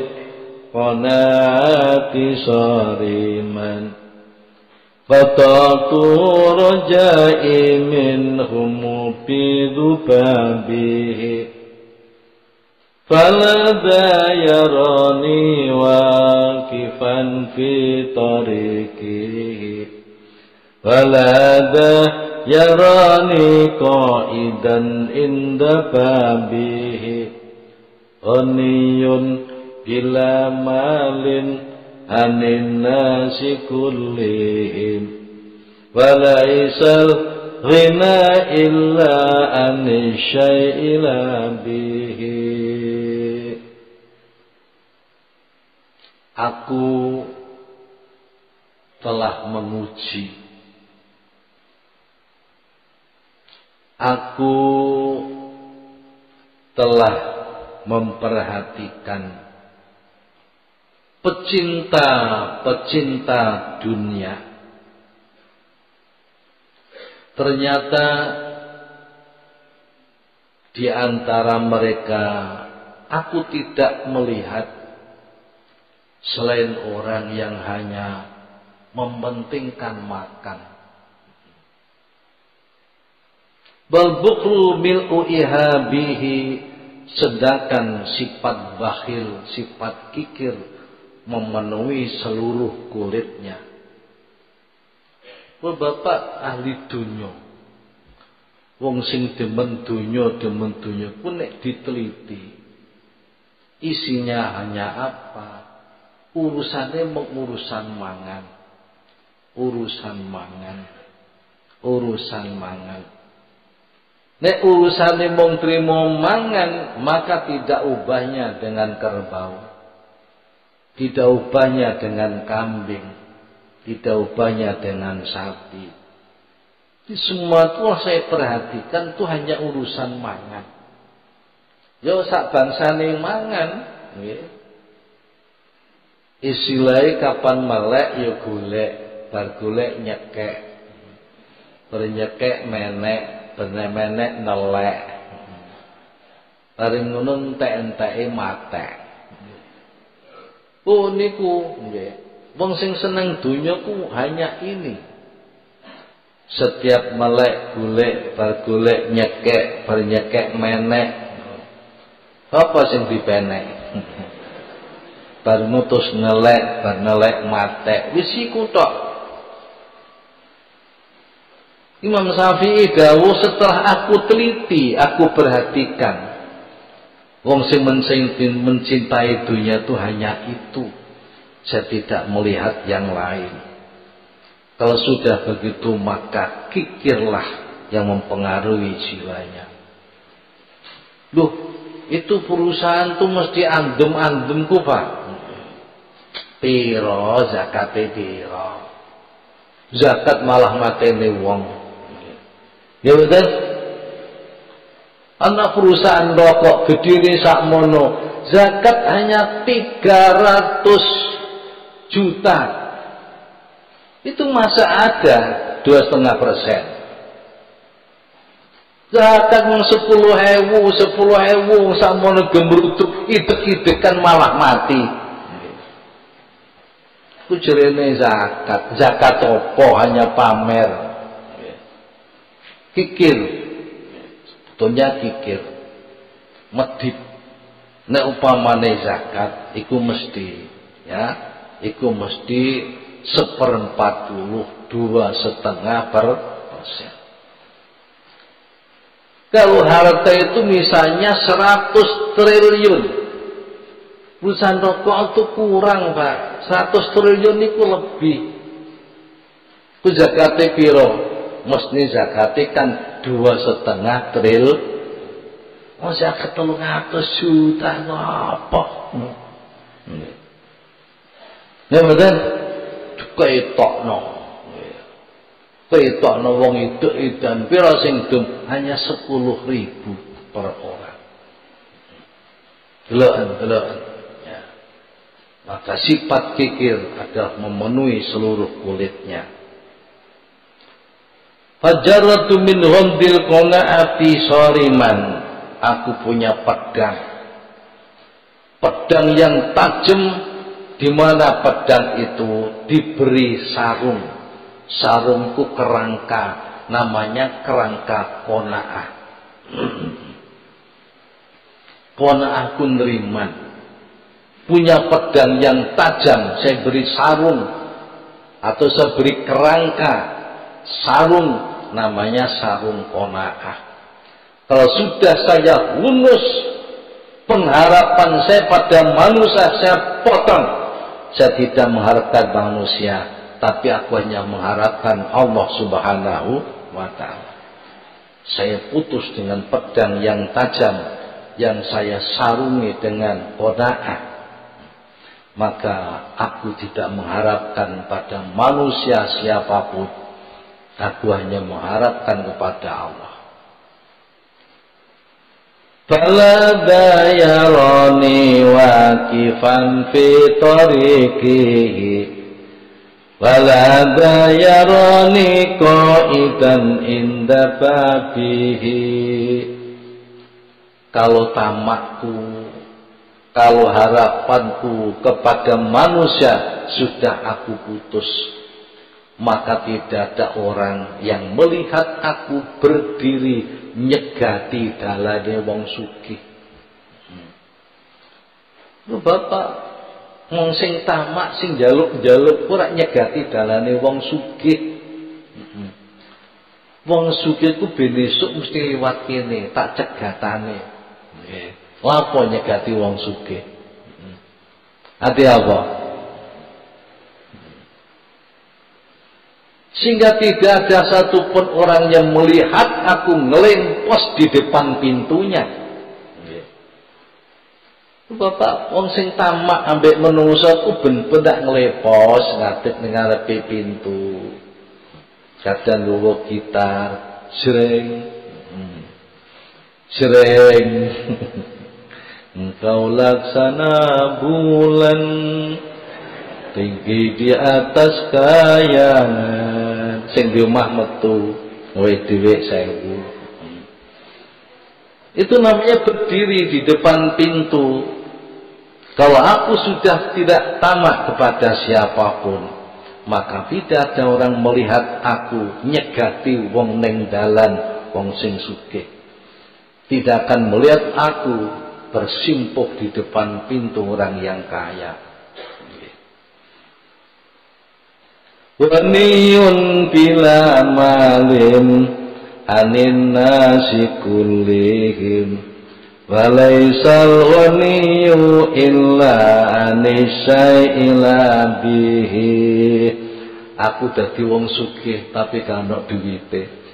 qanati sariman fatatu rajai minhum fi dhubabihi falada yarani waqifan fi tariqihi walada yarani qaidan inda babihi ghaniyun bila malin anin nasi kullihim walaisal ghina illa anis syai'ila bihi. Aku telah menguji, aku telah memperhatikan pecinta-pecinta dunia. Ternyata di antara mereka aku tidak melihat selain orang yang hanya mementingkan makan. Bal bukhlu mil'u ihabihi, sedangkan sifat bakhil, sifat kikir memenuhi seluruh kulitnya. Bapak ahli dunya, wong sing demen dunya pun nek diteliti isinya hanya apa? Urusannya mengurusan mangan. Urusan mangan. Nek urusane mung trimo mangan, maka tidak ubahnya dengan kerbau. Tidak ubahnya dengan kambing. Tidak ubahnya dengan sapi. Di semua itu saya perhatikan itu hanya urusan mangan. Ya sak bangsane mangan, nggih. Istilahnya kapan melek ya golek, bar golek nyekek. Bar nyekek menek, bener-bener nelek. Bareng ngono entek-enteke matek. Oh niku nggih. Wong sing seneng donya ku hanya ini. Setiap melek golek, bar golek nyekek, bar nyekek menek. Apa sing dipenek? Bar mutus nelek, bar nelek matek. Wis iku tok. Imam Syafi'i dawuh, setelah aku teliti, aku perhatikan, wong sing mencintai dunia itu hanya itu. Saya tidak melihat yang lain. Kalau sudah begitu maka kikirlah yang mempengaruhi jiwanya. Loh, itu perusahaan tuh mesti andem-andemku Pak. Piro zakate piro? Zakat malah matene wong. Ya betul. Anak perusahaan rokok gedine sakmono, zakat hanya 300 juta. Itu masa ada 2,5%. Zakat mung 10.000 sakmono gemrutuk, idek-idekan malah mati. Ku jerene zakat apa hanya pamer. Kikir. Betulnya kikir. Medhit. Nek upamane zakat iku mesti ya, iku mesti 1/40, 2,5%. Kalau harta itu misalnya 100 triliun, perusahaan rokok itu kurang Pak, 100 triliun itu lebih. Ku zakate piro? Mesti zakate kan 2,5 triliun. Oh zakat 300 juta apa? Ya betul. Ketokno wong itu edan pira sing dum hanya 10.000 per orang. Deloken. Ya. Maka sifat kikir adalah memenuhi seluruh kulitnya. Fajaratu min ghamdil qanaati sariman. Aku punya pedang. Pedang yang tajam, di mana pedang itu diberi sarung. Sarungku kerangka, namanya kerangka qanaah. Qanaahku neriman. Punya pedang yang tajam, saya beri sarung atau saya beri kerangka sarung, namanya sarung qanaah. Kalau sudah saya lunus pengharapan saya pada manusia, saya potong. Saya tidak mengharapkan manusia, tapi aku hanya mengharapkan Allah Subhanahu wa ta'ala. Saya putus dengan pedang yang tajam yang saya sarungi dengan qanaah. Maka aku tidak mengharapkan pada manusia siapapun. Aku hanya mengharapkan kepada Allah. Fala bayarani waqifan fi tariqihi wala bayarani qa'idan inda babihi. kalau tamakku, kalau harapanku kepada manusia sudah aku putus, maka tidak ada orang yang melihat aku berdiri nyegati dalane wong sugih. Lho Bapak, wong sing tamak, sing njaluk-njaluk ora nyegati dalane wong sugih. Wong sugih ku ben esuk mesti liwat kene, tak cegatane. Nggih. Apa nyegati wong sugih? Ati apa? Sehingga tidak ada satupun orang yang melihat aku ngelempos di depan pintunya. Bapak, wong sing tamak ambek menungso ku ben-ben tak ngelepos ngadeg ning ngarepe pintu. Kadang nggawa gitar, sering. Engkau laksana bulan tinggi di atas kayangan, sing di omah metu kowe dhewe 1000. Itu namanya berdiri di depan pintu. Kalau aku sudah tidak tamak kepada siapapun, maka tidak ada orang melihat aku nyegati wong ning dalan, wong sing sugih. Tidak akan melihat aku bersimpuh di depan pintu orang yang kaya. Waniyun bila malin anin nasi kullihim, walaisal waniyu illa anisai ila bihi. Aku dadi wong sugih tapi gak ono duwite.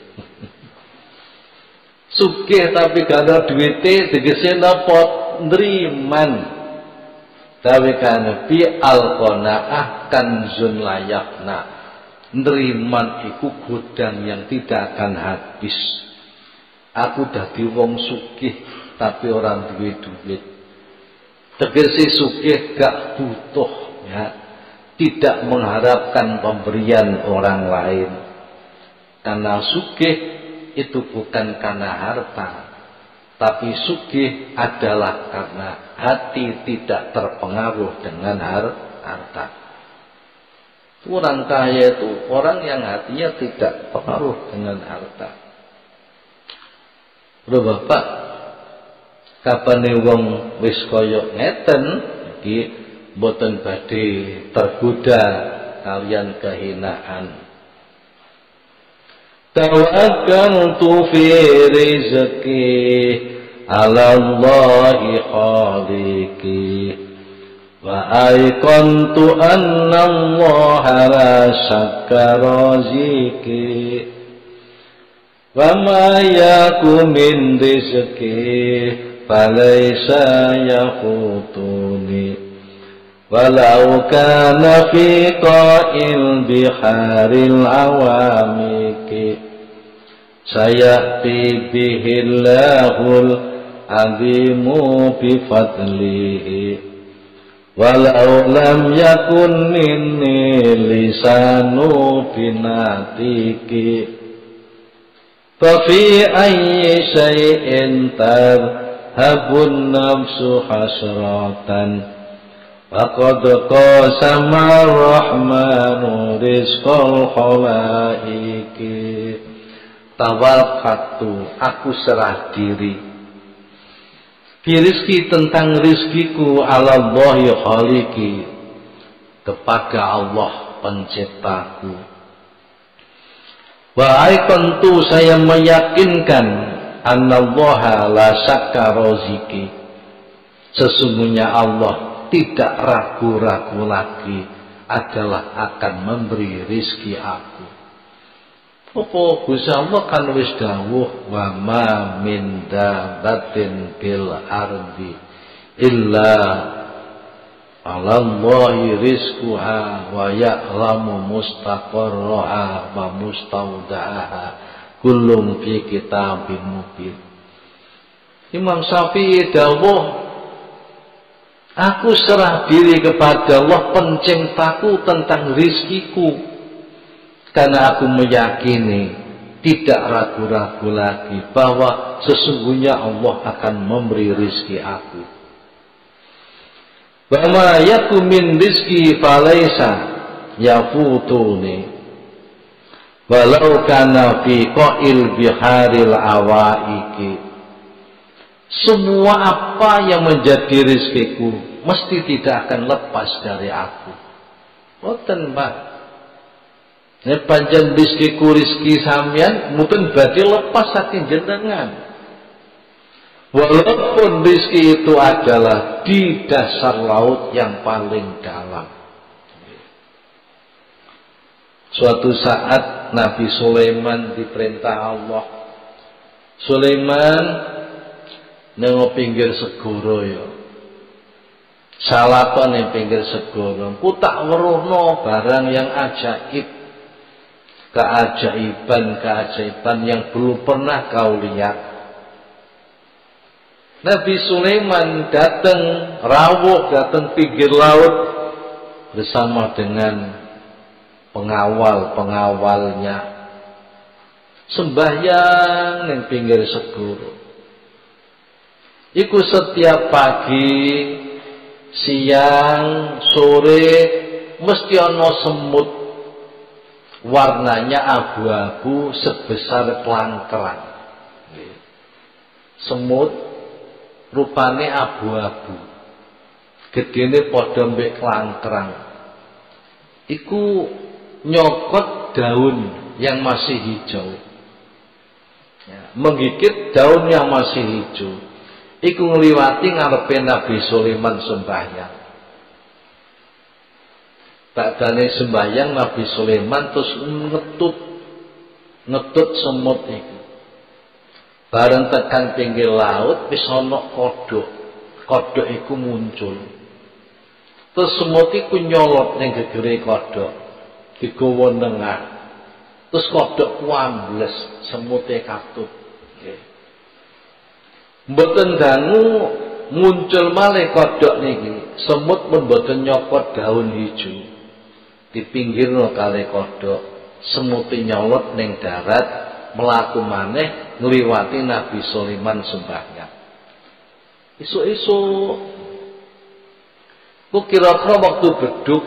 Sugih tapi gak ono duwite tegese napa? Nriman. Dawe kan bi al-qanaah kanzun layakna. Nriman iku gudang yang tidak akan habis. Aku dadi wong sugih tapi orang duwe duit. Tegese sugih gak butuh, ya. Tidak mengharapkan pemberian orang lain. Karena sugih itu bukan karena harta, tapi sugih adalah karena hati tidak terpengaruh dengan harta. Orang kaya itu orang yang hatinya tidak terpengaruh dengan harta. Lho Bapak, kapane wong wis kaya ngeten iki boten badhe tergoda kalian kehinaan. Tawakkaltu fi rizqi ala Allahi khaliqi wa aiqantu anna Allaha la syakka raziki wa ma yakum min rizqi falaysa yafutuni walau kana fi qa'il biharil awamiki sayati bihillahul azimu bifadlihi walau lam yakun minni lisanu binatiki fafi ayyi syai'in tarhabun nafsu hasratan faqad qasama ar-rahmanu rizqal khalaiki. Tawakkaltu, aku serah diri. Rizki tentang rizkiku ala Allahi khaliqi, kepada Allah penciptaku. Wa aiqantu, saya meyakinkan annallaha la syakka raziki, sesungguhnya Allah tidak ragu-ragu lagi adalah akan memberi rizki aku. Apa Gusti Allah kan wis dawuh wa ma min dabatin bil ardi illa Allahi rizquha wa ya'lamu mustaqarraha wa mustaudaha kullum fi kitabim mubin. Imam Syafi'i dawuh, aku serah diri kepada Allah penciptaku tentang rizkiku, karena aku meyakini tidak ragu-ragu lagi bahwa sesungguhnya Allah akan memberi rizki aku. Wa ma yakum min rizki falaisa yafutuni walau kana fi qa'il biharil awaiki. Semua apa yang menjadi rizkiku mesti tidak akan lepas dari aku. Boten, Pak. Nek panjang rizki sampeyan mungkin badhe lepas saking jenengan. Walaupun rizki itu adalah di dasar laut yang paling dalam. Suatu saat Nabi Sulaiman diperintah Allah. Sulaiman nang pinggir segara ya. Salapan ning pinggir segara. Ku tak weruhno barang yang ajaib. Keajaiban yang belum pernah kau lihat. Nabi Sulaiman datang rawuh datang pinggir laut bersama dengan pengawal-pengawalnya sembahyang ning pinggir segara. Iku setiap pagi, siang, sore mesti ana semut warnanya abu-abu sebesar kelangkeran. Semut rupane abu-abu, gedene padha mbek kelangkeran. Iku nyokot daun yang masih hijau, menggigit daun yang masih hijau. Iku ngliwati ngarepe Nabi Sulaiman sembahyang. Badane sembahyang Nabi Sulaiman terus ngetut semut iku. Bareng tekan pinggir laut wis ana kodhok. Kodhok iku muncul. Terus semut iku nyolot ning gegere kodhok, digawa nengah. Terus kodhok ku ambles, semute katut. Nggih. Mboten dangu muncul malih kodhok niki. Semut pun mboten nyokot daun hijau. Dipinggirno kalih kodhok, semute nyolot ning darat, mlaku maneh ngliwati Nabi Sulaiman sembahyang. Esuk-esuk kok kira-kira waktu beduk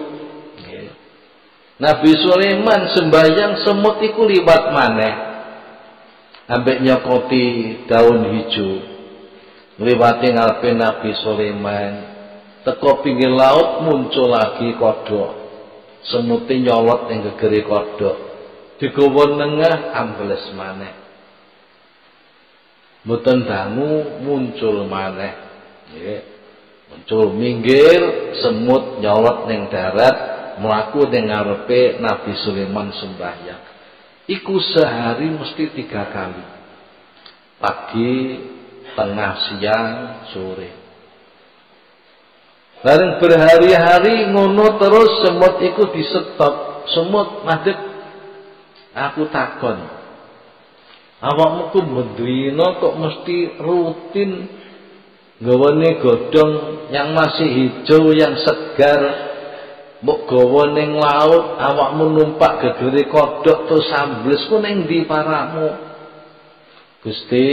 Nabi Sulaiman sembahyang semut iku liwat maneh ambek nyokoti daun hijau ngliwati ngarepe Nabi Sulaiman. Teko pinggir laut muncul lagi kodhok. Semute nyolot ning gegere kodhok. Digawa nengah ambles maneh. Mboten dangu muncul maneh. Nggih. Muncul minggir semut nyolot ning darat mlaku ning ngarepe Nabi Sulaiman sembahyang. Iku sehari mesti 3 kali. Pagi, tengah, siang, sore. Bareng berhari-hari ngono terus semut iku disetop. Semut madhep. Aku takon, awakmu ku bendina kok mesti rutin gawane godhong yang masih hijau yang segar mbok gawa ning laut, awakmu numpak gegere kodhok terus ambles ku ning ndi paramu? Gusti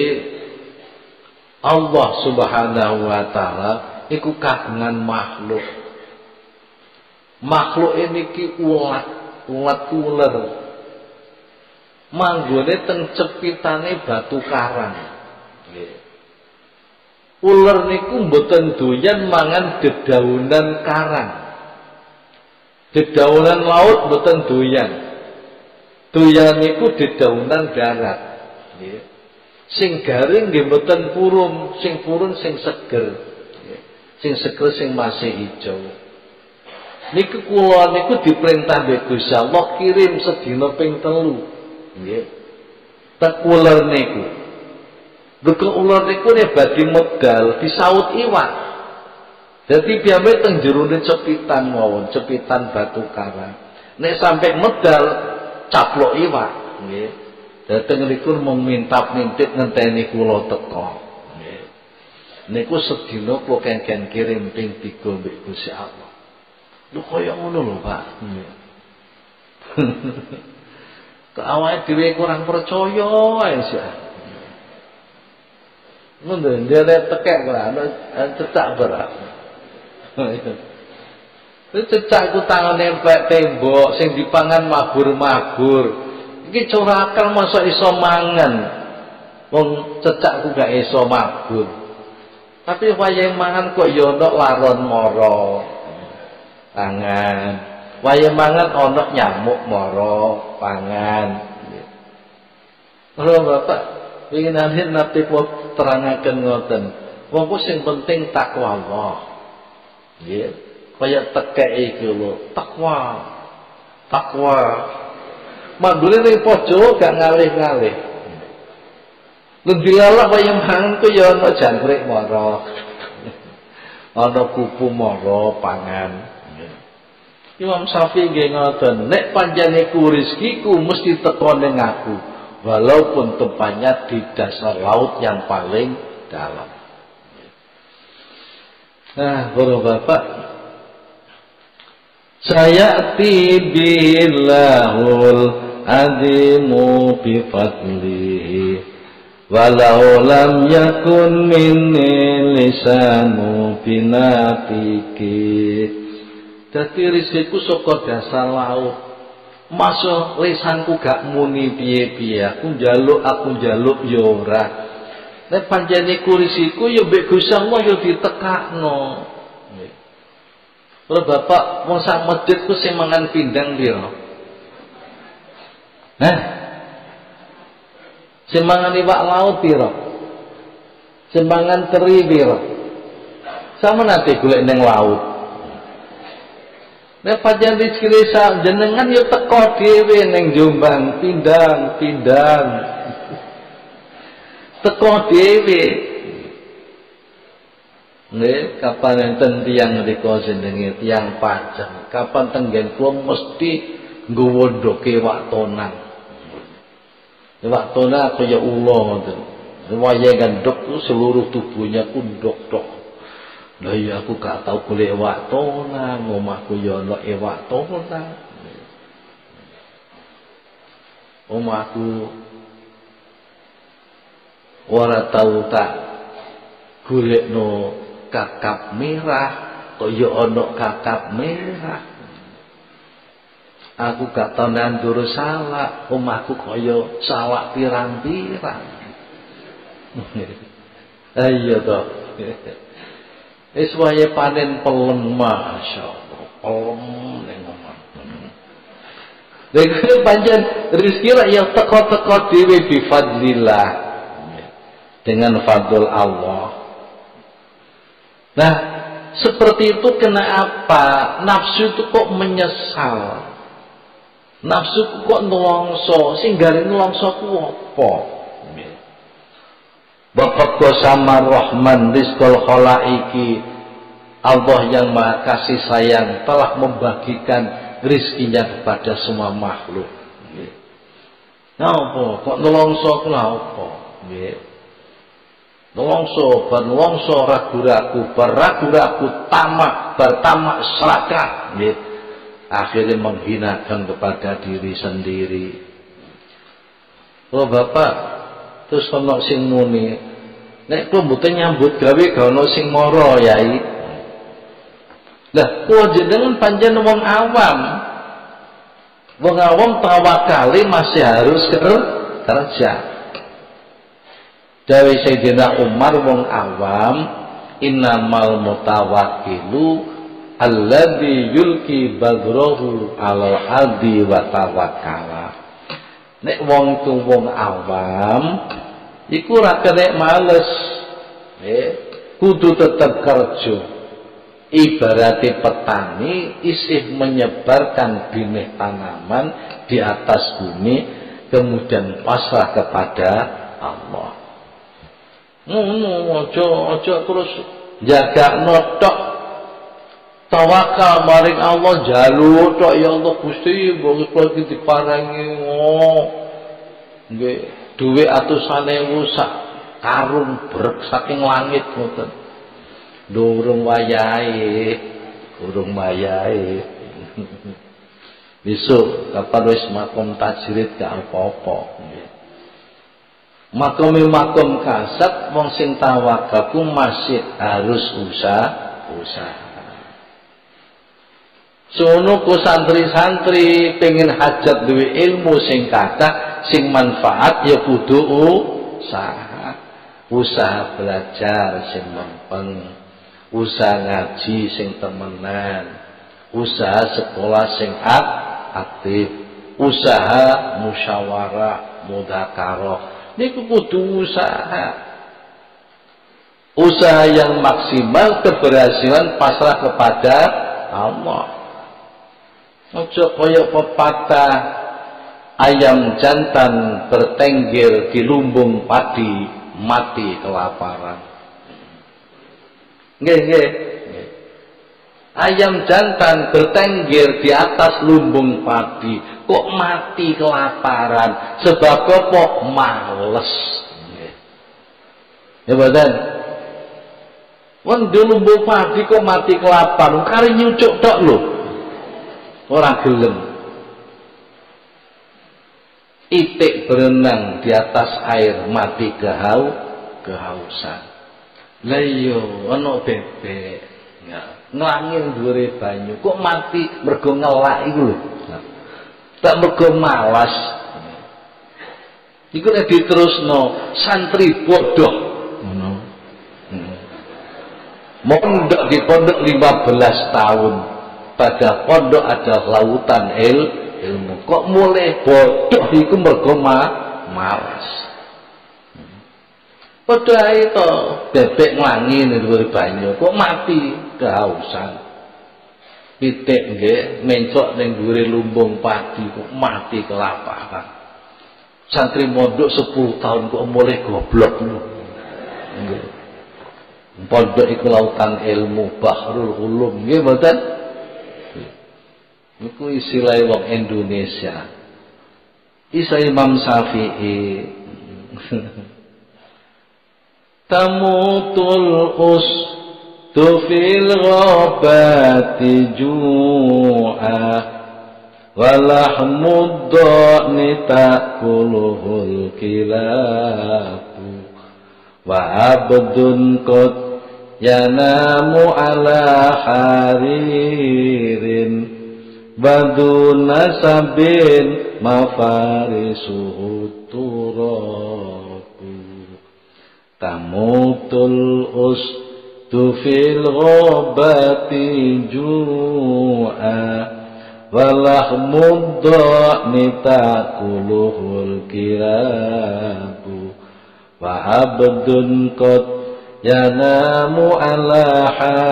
Allah Subhanahu wa taala iku kagungan makhluk. Makhluk niki ulat uler. Manggone teng cepitane batu karang. Nggih. Uler niku mboten doyan mangan dedaunan karang. Dedaunan laut mboten doyan. Doyan niku dedaunan darat. Nggih. Sing garing nggih mboten purun, sing purun sing seger. Nggih. Sing seger sing masih hijau. Niku kula niku diperintah mbek Gusti Allah kirim sedina ping 3. Nggih. Tak ular niku. Mergo ular niku nek badhe medal disaut iwak. Dadi piyambake teng jerone cepitan mawon, cepitan batu karang. Nek sampai medal caplok iwak, nggih. Dateng niku mengintap-intip ngenteni kula teka. Nggih. Niku sedina kula kengken kirim ping 3 mbek Gusti Allah. Lho kaya ngono lho, Pak. Nggih. Kok awake dhewe kurang percaya ae sih. Ngono ndere tekek ora ana cecak berak. Wis cecak ku tangane empek tembok sing dipangan mabur-mabur. Iki corakal mosok iso mangan. Wong cecak ku gak iso mabur. Tapi wayahe mangan kok ya ana laron mara. Pangan. Wayahe mangan ana nyamuk mara, pangan. Lho Bapak, winginane nate kula terangaken ngoten. Wong ku sing penting takwa Allah. Nggih. Kaya tekek iki lho, takwa. Takwa. Mandule ning pojok gak ngalih-ngalih. Ngendilalah wayah mangan ku ya ana jangkrik mara. Ana kupu mara pangan. Imam Syafi'i nggih ngoten, nek panjenengan iku rezekiku mesti teko ning aku, walaupun tempatnya di dasar laut yang paling dalam. Nah, Bapak, sayati billahul azimu bifadlihi walau lam yakun minni lisanu binatiki. Dadi rezekiku saka dasar laut. Masa lisanku gak muni piye-piye, aku njaluk ya ora. Nek pancen iku rezekiku ya mbek Gusti Allah ya ditekakno. Lho Bapak, wong sak masjid ku sing mangan pindang pira? Hah? Sing mangan iwak laut pira? Sing mangan teri pira? Sama nanti golek ning laut. Nek pancen rezeki sak jenengan ya teko dhewe ning Jombang pindang. Teko dhewe. Nggih, kapan enten tiyang mriko jenenge tiyang Pajang. Kapan tenggen kula mesti nggawa ndoke iwak tonang. Iwak tonang kaya ula ngoten. Wayah gendok seluruh tubuhnya ku ndok-ndok. Lah iya aku gak tau golek iwak tonang, omahku ya ana iwak tonang. Omahku ora tau tak golekno kakap merah, kok ya ana kakap merah. Aku gak tau nandur salak, omahku kaya salak pirang-pirang. Ayo to. Wis wayahe panen pelem, masyaallah. Pelem ning omah. Lha pancen rezeki ra ya teko-teko dhewe bi fadlillah. Dengan fadl Allah. Nah, seperti itu kenapa nafsu itu kok menyesal? Nafsu kok nelongso, sing garing nelongso ku apa? Bapak Samar Rahman Rizqul Khalaiki, Allah yang Maha Kasih Sayang telah membagikan rizkinya kepada semua makhluk. Nah, apa? Kok nelongso ku apa? Nelongso, bernelongso ragu-ragu, beragu-ragu, tamak, bertamak serakah. Akhirnya menghinakan kepada diri sendiri. Oh Bapak, terus ono sing muni, nek kowe mboten nyambut gawe ga ono sing mara yai. Lah, kuwi jenengan pancen wong awam. Wong awam tawakale masih harus kerja. Dawe Sayyidina Umar wong awam, innamal mutawakkilu alladzi yulki badrahu 'alal ardi wa tawakkala. Nek wong tu wong awam iku ora kena males. Kudu tetep kerja. Ibarate petani isih menyebarkan benih tanaman di atas bumi kemudian pasrah kepada Allah. Aja terus jaga notok tawakal maring Allah, jaluk tok ya Allah Gusti mbok kula iki diparingi nggih dhuwit atusane sak karung brek saking langit ngoten. Durung wayahe. Besok kapan wis makom tajrid gak apa-apa. Makom kasat wong sing tawakal ku masih harus usaha. Sono ku santri-santri pengen hajat duwe ilmu sing kathah sing manfaat ya kudu usaha belajar sing mempeng, usaha ngaji sing temenan, usaha sekolah sing aktif, usaha musyawarah mudzakarah niku kudu usaha yang maksimal, keberhasilan pasrah kepada Allah. Ojo koyok pepatah ayam jantan bertengger di lumbung padi mati kelaparan. Nggih. Ayam jantan bertengger di atas lumbung padi kok mati kelaparan. Sebab apa? Males. Ya betul. Wong di lumbung padi kok mati kelaparan. Kari nyucuk tok lho. Ora gelem. Itik berenang di atas air mati kehausan. Lah iya ana bebek nglangir dhuwure banyu kok mati mergo ngelak iku lho. Tak mergo malas. Iku nek diterusno santri bodoh ngono. Mondok di pondok 15 tahun. Pada pondok ada lautan ilmu. Kok mulai bodoh iku mergo malas. Padha itu bebek nglangi ning dhuwur banyu kok mati kehausan. Pitik nggih mencok ning dhuwure lumbung padi kok mati kelaparan. Santri mondok 10 tahun kok mulai goblok lho. Nggih. Pondok iku lautan ilmu, bahrul ulum nggih mboten? Niku istilah wong Indonesia. Isa Imam Syafi'i. Tamutul usdu fil ghabati ju'a walahmud dhani ta'kuluhul kilabu wa abdun qad yanamu ala haririn baduna sabin mafarisuhu turabu tamutul usdu fil ghabati ju'a walahmud dhani ta'kuluhul kirabu wa abdun qad yanamu ala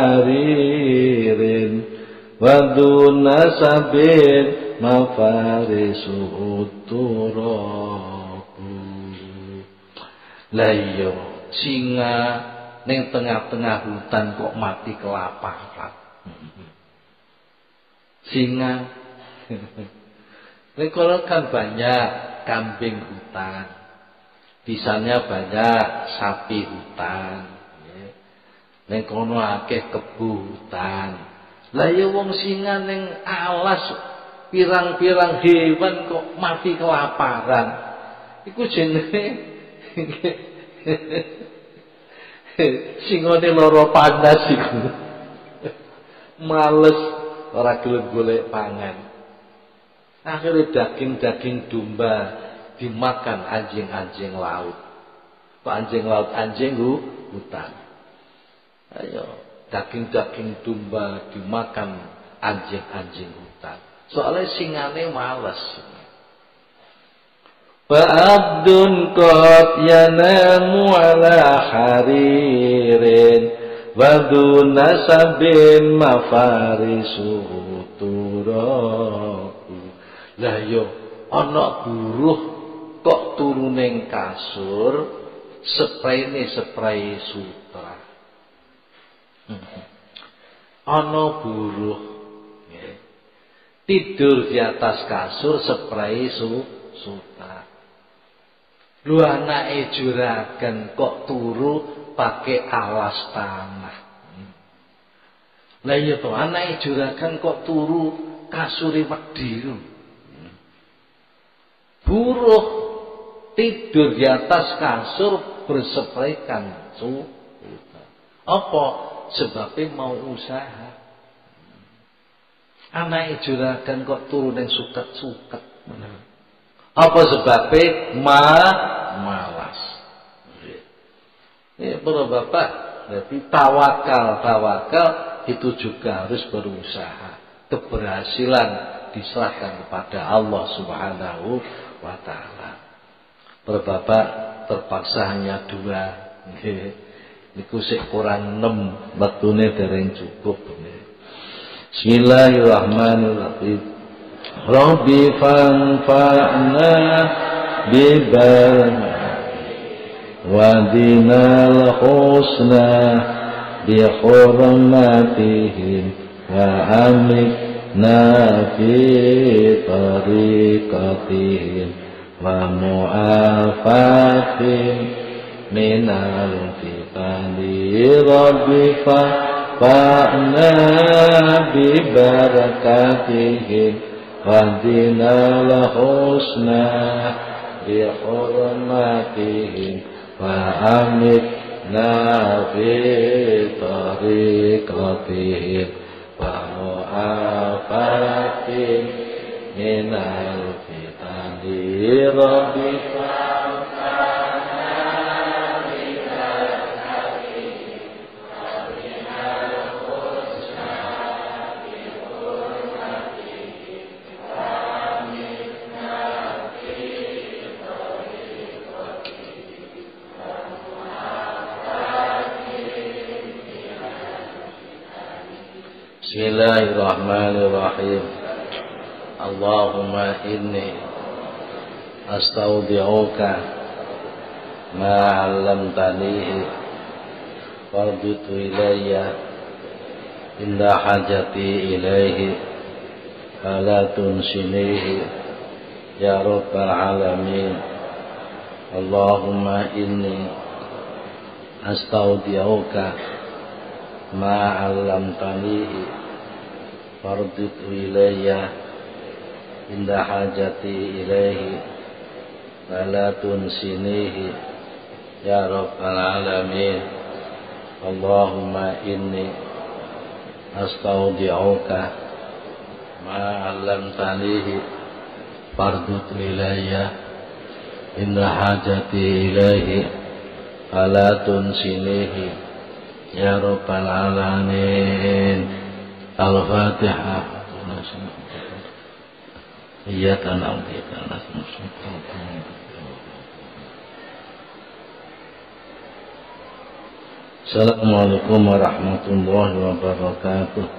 haririn waduna sabin mafarisuhu turabu. Lah iya singa ning tengah-tengah hutan kok mati kelaparan. Singa ning kono kan banyak kambing hutan, bisanya banyak sapi hutan, ning kono akeh kebu hutan. Lah ya wong singa ning alas pirang-pirang hewan kok mati kelaparan. Iku jenenge singone lara panas iku. Males ora gelem golek pangan. Akhirnya daging-daging domba dimakan anjing-anjing laut. Kok anjing laut anjing hutan. Ayo daging-daging domba dimakan anjing-anjing hutan. Soalnya singane males. Wa abdun qad yanamu ala haririn wa duna sabin mafarisuhu turabu. Lah yo ana buruh kok turu ning kasur sprayne spray sutra. Ana buruh tidur di atas kasur spray sutra. Lu anake juragan kok turu pakai alas tanah. Lah iya to anake juragan kok turu kasuri wedi. Buruh tidur di atas kasur bersepelekan suhu. Apa? Sebabnya mau usaha. Anak juragan kok turun yang suket-suket. Apa sebabnya? Malas. Ya, para bapak, jadi tawakal itu juga harus berusaha. Keberhasilan diserahkan kepada Allah Subhanahu wa ta'ala. Para bapak terpaksa hanya 2. Niku sik kurang 6, wektune dereng cukup. Bismillahirrahmanirrahim. Rabbi fanfa'na bibarakatihi wa dinal husna bi hurmatihim wa amikna fi tariqatihim wa mu'afatin minal fitani rabbi fa'na bi barakatihim wa dinal husna bi hurmatihim wa amikna fi tariqatihim wa mu'afatin minal fitani rabbi Bismillahirrahmanirrahim. Allahumma inni astaudi'uka ma 'allamtanihi fardutu ilayya inda hajati ilaihi fala tunsinihi ya rabbal alamin. Allahumma inni astaudi'uka ma 'allamtanihi fardutu ilayya inda hajati ilaihi fala tunsinihi ya rabbal alamin. Allahumma inni astaudi'uka ma 'allamtanihi fardutu ilayya inda hajati ilaihi fala tunsinihi ya rabbal alamin. Al-Fatihah. Iyyaka na'budu wa iyyaka nasta'in. Assalamualaikum warahmatullahi wabarakatuh.